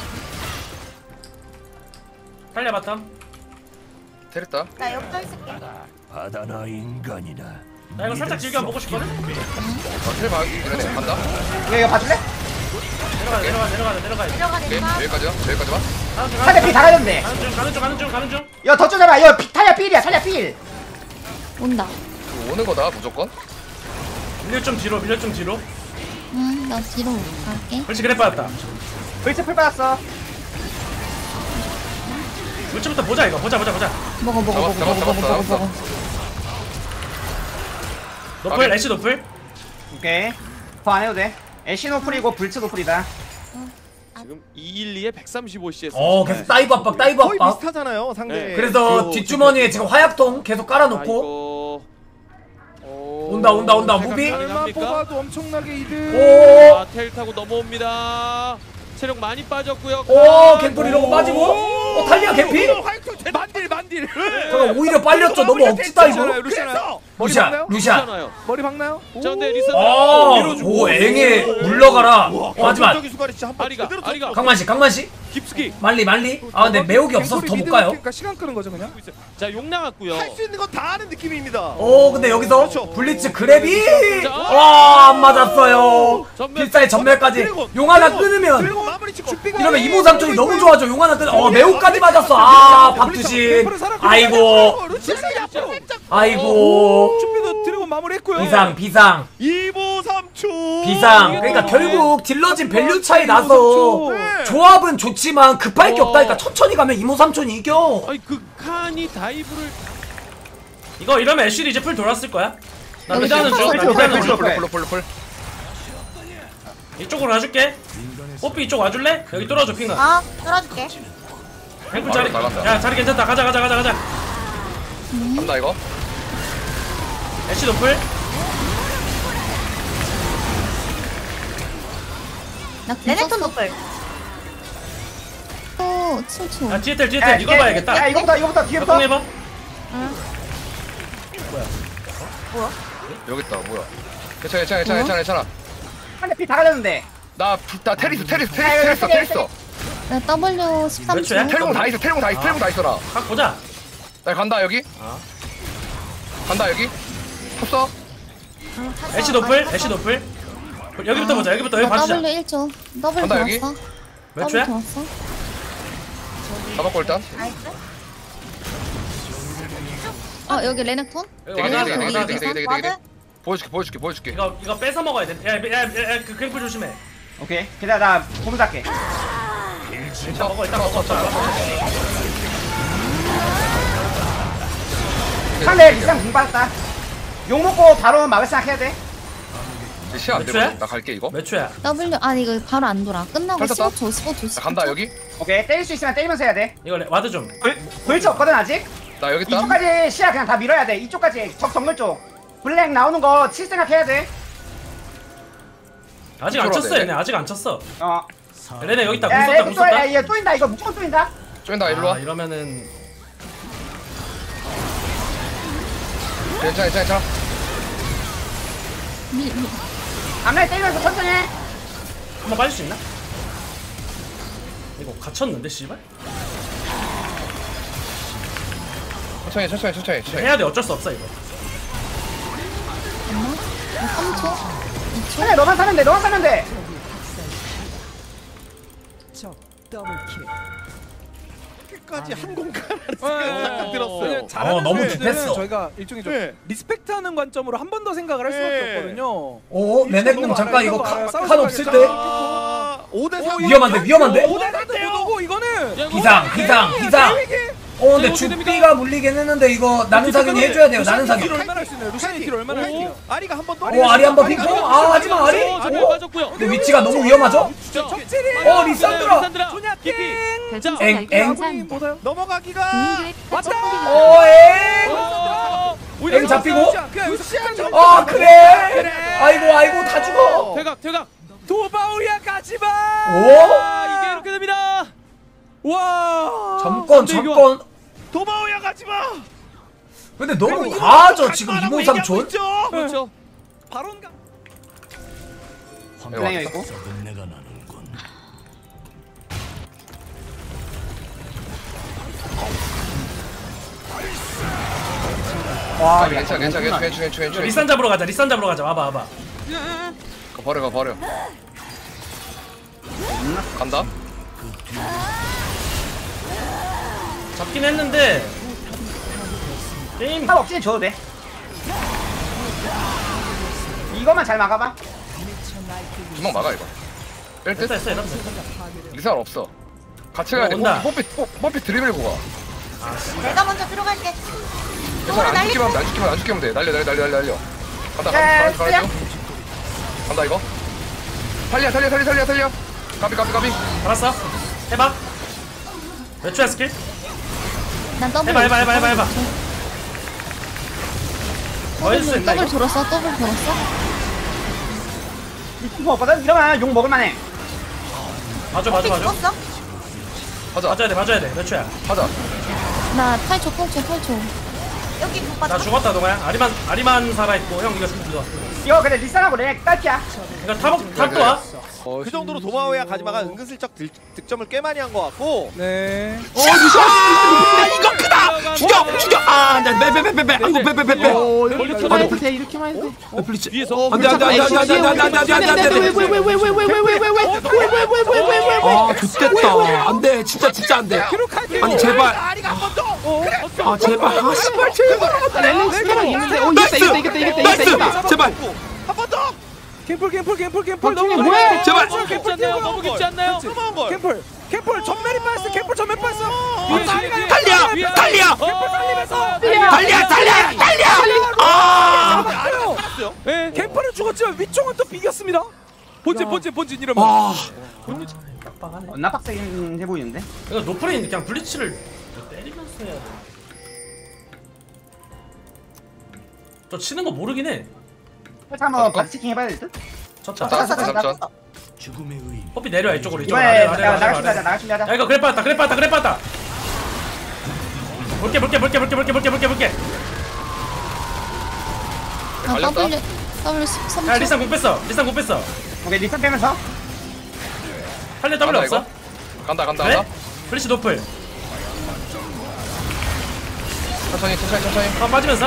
탈리아 바텀 테렸다. 나 옆에 있을게. 바다나 인간이다. 나 이거 살짝 즐겨 보고 싶거든? 텔 봐. 이러네. 간다. 이거 봐줄래? 내려가 오케이. 여기까지 봐. 탈리아 피 다 가졌네. 가는 중 이거 더 쪼잡아. 이거 탈리아 필이야. 탈리아 필. 온다. 이거 오는 거다 무조건. 밀려 좀 뒤로 응, 나 뒤로 갈게. 그렇지 그래 빠졌다 불치 풀 받았어. 물체부터 보자 이거 보자 잡았어. 노플 애쉬 노플 오케이. 더 안 해도 돼. 애쉬 노플이고 불치 노플이다. 지금 212에 135CS. 계속 다이브 압박 거의 비슷하잖아요 상대. 네. 그래서 뒷주머니에 지금 화약통 계속 깔아놓고 온다 무비. 얼마 뽑아도 엄청나게 이득. 오 자, 텔 타고 넘어옵니다. 체력 많이 빠졌고요. 갱플 이러고 빠지고 탈리아 개피? 만딜. 잠깐 오히려 빨렸죠. 너무 억지다 이거. 그래서 루시안 머리 박나요? 자, 근데 리스. 오 앵에 물러가라. 하지만 아리가 강만씨 깊숙이. 말리 아 근데 매혹이 없어서 더 못 가요. 그러니까 시간 끄는 거죠 그냥. 자, 욕 나갔고요. 할 수 있는 건 다 하는 느낌입니다. 근데 여기서 그렇죠. 블리츠 그랩이 자, 안 맞았어요. 필사의 전멸까지 용 하나 끊으면 그리고 마무리 치고 이러면 이모 삼촌이 너무 좋아져. 용 하나 끊 매혹까지 맞았어. 박주신 아이고 준비도 드래곤 마무리했고요. 비상 이모 삼촌. 그러니까 결국 딜러진 밸류 차이 나서 조합은 좋지만 급할 게 없다니까. 천천히 가면 이모 삼촌이 이겨. 아니 그 칸이 다이브를. 이거 이러면 애쉬도 이제 풀 돌았을 거야 나 여기 미드하는 중 풀. 이쪽으로 가줄게 뽀삐 이쪽 와줄래? 여기 뚫어줘 핑가 뚫어줄게. 앵글 자리 나간다. 야 자리 괜찮다 가자 간다 이거. 애쉬 노플 나 레넥톤 노플. 또 7초. 야 뒤에 텔 이거 봐야겠다 야 이거부터 뒤에부터. 해봐 여기 있다. 뭐야? 괜찮아. 탈리아 피 다 가졌는데. 나 테리스. 나 W 몇 초야? 13초. 테리공 다 있어라. 각 보자 나 간다 여기. 간다 여기. 쳤어. 애쉬 노플 여기부터 보자 여기 나 봐주자 W 1초. W 간다, 여기. 들어왔어. 몇 초야? 들어왔어. 잡았고 일단. 나이스. 여기 레넥톤? 되게. 와드. 보여줄게. 이거 뺏어 먹어야 돼야그 갱플 조심해 오케이. 기다려 나 보면 살게. 일단 먹어 상대 비상 공 받았다. 욕 먹고 바로 막을 생각 해야 돼. 시야 안 몇 되거든. 초야? 나 갈게 이거. 몇 초야? W 이거 바로 안 돌아. 끝나고 펼쳤다. 15초. 나 간다 여기. 오케이. 때릴 수 있으면 때리면서 해야 돼. 이거 와드 좀 불치 없거든 아직. 나 여기 있다. 이쪽까지 시야 그냥 다 밀어야 돼. 이쪽까지 적 정글 쪽. 블랙 나오는 거 칠 생각 해야 돼. 아직 안 쳤어 얘네 아직 안 쳤어 레네 여기 있다 야, 궁 썼다 얘 뚫린다. 이거 무조건 뚫린다. 쫀다 일로 와. 이러면은 괜찮아. 앞라인 때리면서 천천히 해. 한번 빠질 수 있나? 이거 갇혔는데 씨발? 천천히. 해야 돼. 어쩔 수 없어 이거. 3초? 그래 너만 사면 돼. 너만 사면 돼. 까지 한 공간을 생각 들었어요. 너무 딥했어. 저희가 일종의 좀 리스펙트하는 관점으로 한 번 더 생각을 할 수밖에 없거든요. 오 레넥님 잠깐 이거 칸 없을 때 5대4 위험한데? 5대4 못 오고 이거는 비상. 근데 준비가 물리긴 했는데 이거 나는 사균이 해줘야 돼요. 나는 사균. 얼마나 할 수 있나요? 루시안이 딜 얼마나 할게요? 아리가 한 번 더. 아리 한번 핑퐁. 하지마 아리. 근데 위치가 너무 위험하죠? 리산드라. 엥. 넘어가기가 왔다. 엥 잡히고. 그래. 아이고 다 죽어. 퇴각. 도바오야 가지마. 이게 이렇게 됩니다. 와. 잠깐. 도마오야 가지마. 근데 너무 과하죠 지금 203촌. 그렇죠. 바론가. 그냥 있고. 와 괜찮아. 리산 잡으러 가자. 와봐. 버려. 간다. 잡긴 했는데 게임 탑 없이 줘도 돼. 이거만 잘 막아봐. 주먹 막아 이거. 뺄 듯? 됐어. 리산 없어. 같이 가야 돼. 온다. 뽀삐 드리블 보가. 내가 먼저 들어갈게. 괜찮아. 안 죽기만 돼. 날려. 간다. 간다 이거. 살려. 가비. 알았어. 해봐. 몇 초야 스킬? 난 더블. 해봐. 해줄 수 있나 더블 이거? 돌았어. 이거 없거든? 이러면 욕 먹을만해. 봐줘. 죽었어? 봐줘야 돼. 몇 초야? 하자. 나 8초. 여기 못 봤어. 나 죽었다 동아야. 아리만 살아있고 형 이거 죽 들어왔어. 이거 근데 리산하고 레넥 딸피야. 이거 탑도 와. 그 정도로 도마오야 가지마가 은근슬쩍 득점을 꽤 많이 한 것 같고. 네. 이거 크다. 죽여. 배. 아이고 배. 이렇게만 해도 돼. 플리츠. 뒤에서 안돼. 좋됐다. 안돼. 진짜 안돼. 아니 제발. 아리가 한 번 더. 제발. 제발. 렐렌 스페랑 있는데 이겼다. 제발. 한 번 더. 캠플 너무 뭐야? 제발. 너무 깊지 않나요? 캠플 전멸이 빠졌어. 캠플 전멸 빠졌어. 달려. 캠플은 죽었지만 위쪽은 또 비겼습니다. 본진 이러면. 겁나 빡세긴 해 보이는데? 이거 노프레인 그냥 블리츠를 때리면서 해야 돼. 저 치는 거 모르긴 해. 한번 같이 체킹 해봐야 될 듯? 쳤다. 잡전. 뽀삐 내려와 이쪽으로. 이번에 나가시 하자. 야 이거 그래 빠졌다. 볼게. W 13초. 야 리산 공 뺐어. 오케이 리산 빼면서. 할래 W 없어? 간다. 그래? 플리시 노플. 천천히. 빠지면서.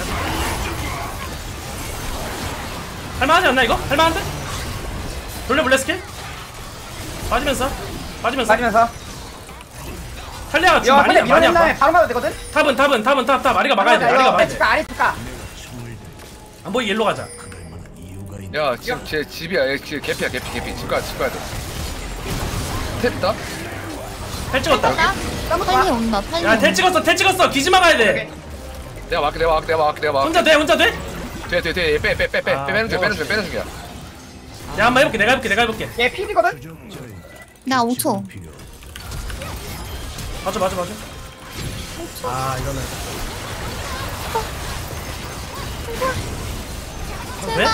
할만하지 않나 이거? 할만한데? 돌려볼래 스킬? 빠지면서. 탈리아가 지금 많이 아파. 바로 맞아도 되거든? 탑. 아리가 막아야 돼. 아리 투카. 안 보이 일로 가자. 야 지금 제 집이야. 개피야. 집 가야 돼. 탭 텔 찍었다. 탈리 온다. 야 텔 찍었어. 기지 막아야 돼. 내가 막게. 혼자 돼? 돼. 빼는 중이야. 내가 한번 해볼게. 내가 해볼게. 얘 필이거든? 나 5초. 맞아. 이거는. 제발.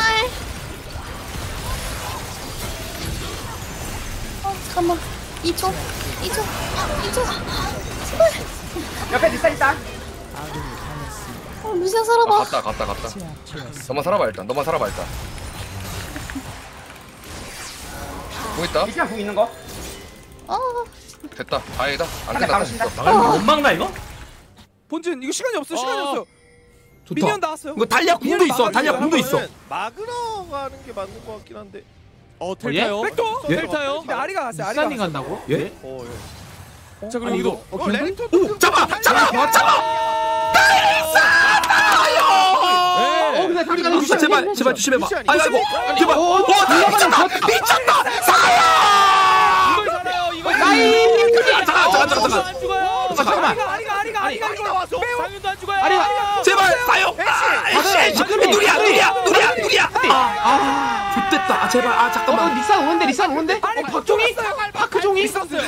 잠깐만. 2초. 제발. 옆에 리산 있다. 루시안 살아봐. 갔다. 너만 살아봐 일단. 뭐 있다? 리산 공 있는 거. 됐다. 다행이다. 안 근데 된다. 바로 됐어. 신다. 못 막나 이거? 본진 이거 시간이 없어. 시간이 없어. 좋다. 미니언 나왔어요. 이거 달리아 궁도 있어. 달리아 궁도 있어. 막으러 가는 게 맞는 것 같긴 한데. 텔타요. 백도. 예? 텔타요. 근데 아리가 갔어요. 아리가 산이 간다고? 예? 자 그럼 이거 잡아! 근데 다리가 루시 제발 조심해봐. 아이고 제발. 미쳤다. 이걸 잠깐만. 아리가 나왔어. 상윤도 안 죽어요. 제발 사용. 누리야. 좋됐다. 제발. 잠깐만. 리산 오는데? 박종이? 파크종이?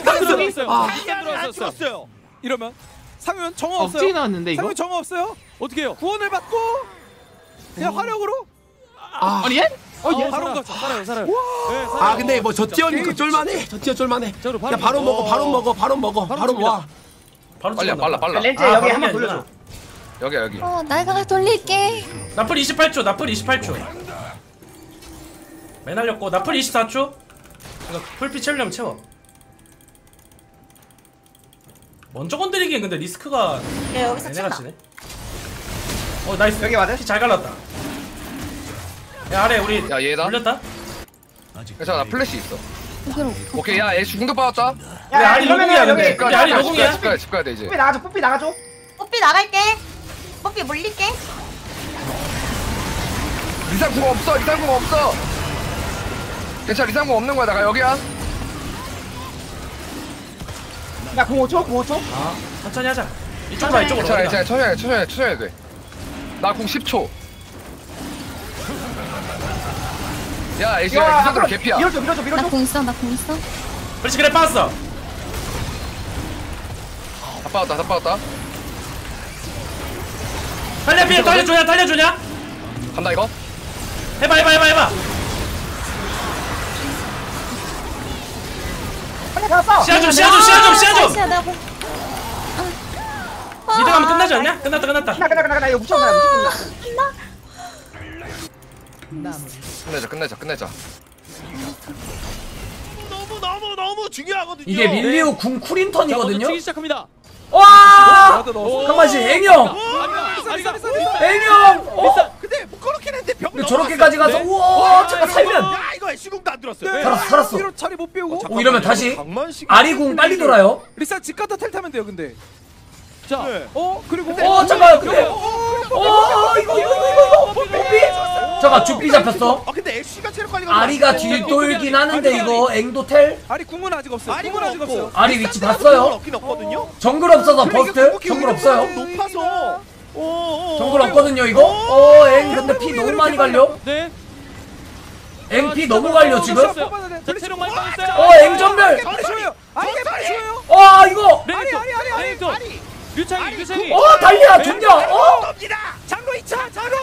죽었어요. 이러면 상윤 정화 없어요. 억지 나왔는데 이거? 상윤 정화 없어요. 어떻게 해요? 구원을 받고 그냥 화력으로. 아니 얘? 얘 바로 가죠. 살아요. 근데 뭐 저티어니까 쫄만해. 야 바로 먹어. 바로 와. 바로 빨리 찍는다. 빨라. 렌즈 여기 한번 돌려줘. 여기. 내가 돌릴게. 나풀 28초. 매날렸고 나풀 24초. 이거 풀피 채우려면 채워. 먼저 건드리기엔 근데 리스크가 야, 여기서 애네가 친다. 치네. 나이스. 여기 맞아? 피 잘 갈랐다. 야 아래 우리 야 얘다. 돌렸다. 괜찮아. 나 플래시 있어. 여기로. 오케이. 야 애쉬 궁도 빠졌다. 우리 아리 노공이야 근데. 우리 아리 노공이야. 집 가야 돼 이제. 뽀삐 나가줘. 뽀삐 나갈게. 뽀삐 물릴게. 리상 궁 없어. 괜찮아. 리상 궁 없는 거야. 나가 여기야. 야, 05초. 천천히 하자. 이쪽으로 와. 괜찮아. 천천히 돼. 나 궁 10초. 야 애쉬야 이 정도로 개피야. 밀어줘. 나 공 있어. 그렇지 그래 빠졌어. 다 빠졌다. 달려주냐? 간다 이거. 해봐. 빨리 가서. 시야 좀. 시야 내가 뭐. 니들 가면 끝나지 않냐? 끝났다. 나 이거 무조건 나. 끝내자. 너무 중요하거든요. 이게 밀리오 궁 쿨인턴이거든요. 치기 시작합니다. 와! 잠깐만씩 앵형. 근데 뭐 그렇긴 했는데 병. 근데 저렇게까지 가서 우와 잠깐 살면. 야 이거 애쉬궁도 안 들었어요. 살았어. 자리 못 비우고. 오 이러면 다시 아리궁 빨리 돌아요. 리산 집 갔다 텔 타면 돼요. 근데. 자, 그리고. 잠깐 근데. 이거. 뽀삐. 잠깐 주삐 잡혔어. 근데 애쉬가 체력 관리가. 아리가 뒤돌긴 하는데 이거 앵도텔. 아리 궁은 아직 없어요. 아리 위치 봤어요? 없긴 없거든요. 정글 없어서 버스트? 정글 없어요? 높아서. 정글 없거든요 이거? 앵 근데 피 너무 많이 갈려? 네. 앵 피 너무 갈려 지금? 자, 체력 많이 빠졌어요. 앵 전멸! 빨리 줘요. 이거! 아리. 류창이. 달리야 좋냐? 장로 2차.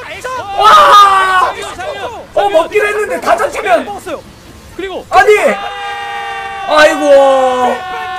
와! 먹긴 했는데 다 잡히면 먹었어요. 그리고 아니! 아이고!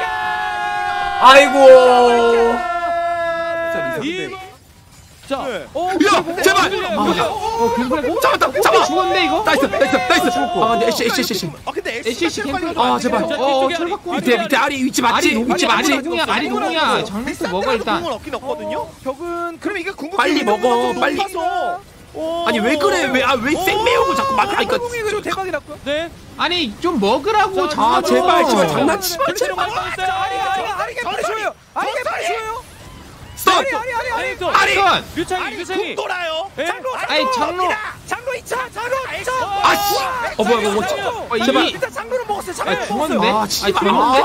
자, 야 제발. 잡았다. 죽었네 이거? 나이스. 근데 애쉬. 근데 애쉬 캠프. 제발. 밑에 아리 위치 맞지? 아리 노공이야. 장난스 먹어 일단. 궁은 없긴 없거든요. 벽은 그럼 이게 궁극기 빨리 먹어. 빨리. 아니 왜 그래? 왜 생매우고 자꾸 막하니까. 궁이 대박이 났고요. 네. 아니 좀 먹으라고. 제발 장난치지 마. 체력 많이 빠졌어요. 아리 빨리 줘요. 빨리 줘요. 스톱. 아리. 류창이. 궁 돌아요. 장로. 장로 2차. 아씨. 뭐야. 제발. 일단 장로는 먹었어요. 장로 죽었는데? 진짜. 죽었는데?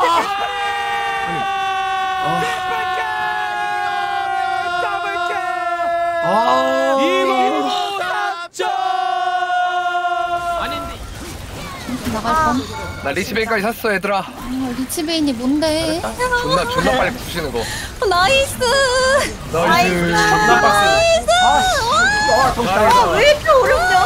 나갈 뻔. 나 리치베이까지 샀어 얘들아. 리치베인이 뭔데? 존나 빨리 부시는 거. 나이스. 존나 빡세. 왜 이렇게 어렵냐?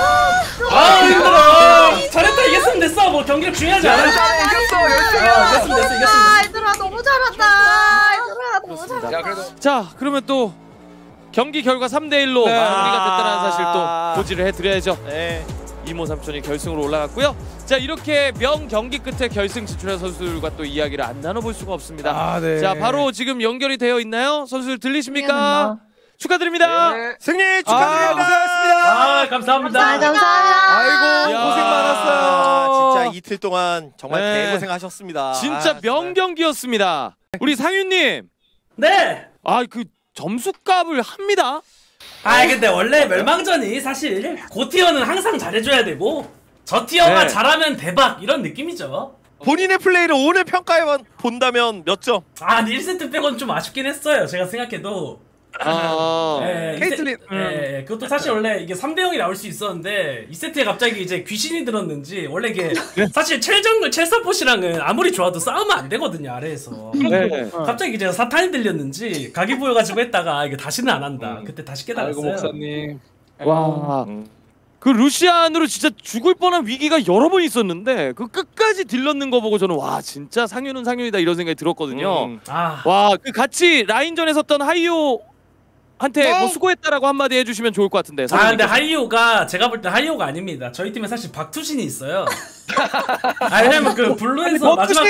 힘들어. 잘했다 이겼으면 됐어. 뭐 경기력 중요하지 않아. 이겼어 열심히. 이겼으면 됐어. 얘들아 너무 잘한다. 얘들아 너무 잘한다. 야 그래도. 자, 그러면 또 경기 결과 3대1로 마무리가 됐다는 사실 또 고지를 해드려야죠. 이모 삼촌이 결승으로 올라갔고요. 자 이렇게 명 경기 끝에 결승 진출한 선수들과 또 이야기를 안 나눠볼 수가 없습니다. 아, 네. 자 바로 지금 연결이 되어 있나요? 선수들 들리십니까? 축하드립니다. 네. 승리 축하드립니다. 고생하셨습니다. 감사합니다. 감사합니다. 아이고 야. 고생 많았어요. 진짜 이틀 동안 정말 네. 대고생하셨습니다. 진짜 명 경기였습니다. 우리 상윤님. 네. 아 그 점수값을 합니다. 아 근데 원래 멸망전이 사실 고티어는 항상 잘해줘야 되고 저 티어가 네. 잘하면 대박 이런 느낌이죠. 본인의 플레이를 오늘 평가해 본다면 몇 점? 아 근데 1세트 빼곤 좀 아쉽긴 했어요. 제가 생각해도. 케이틀린. 그것도 사실 원래 이게 3대0이 나올 수 있었는데 2세트에 갑자기 이제 귀신이 들었는지 원래 이게 사실 첼정글 첼서폿이랑은 아무리 좋아도 싸우면 안 되거든요 아래에서. 네. 갑자기 이제 사탄이 들렸는지 각이 보여가지고 했다가 이게 다시는 안 한다. 그때 다시 깨달았어요. 아이고 목사님. 와. 그 루시안으로 진짜 죽을 뻔한 위기가 여러 번 있었는데 그 끝까지 딜렀는 거 보고 저는 와 진짜 상윤은 상윤이다 이런 생각이 들었거든요. 와 그 같이 라인전에 섰던 하이오 한테 뭐 수고했다라고 한마디 해주시면 좋을 것 같은데. 아 근데 하이오가 제가 볼 때 하이오가 아닙니다. 저희 팀에 사실 박투신이 있어요. 아 왜냐면 그 블루에서 마지막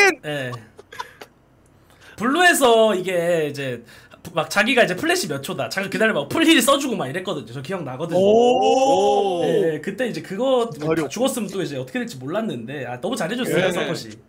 블루에서 이게 이제 막 자기가 이제 플래시 몇 초다. 잠깐 기다려봐. 풀힐 써주고 막 이랬거든요. 저 기억나거든요. 네, 그때 이제 그거 죽었으면 또 이제 어떻게 될지 몰랐는데 아 너무 잘해줬어요 서폿이.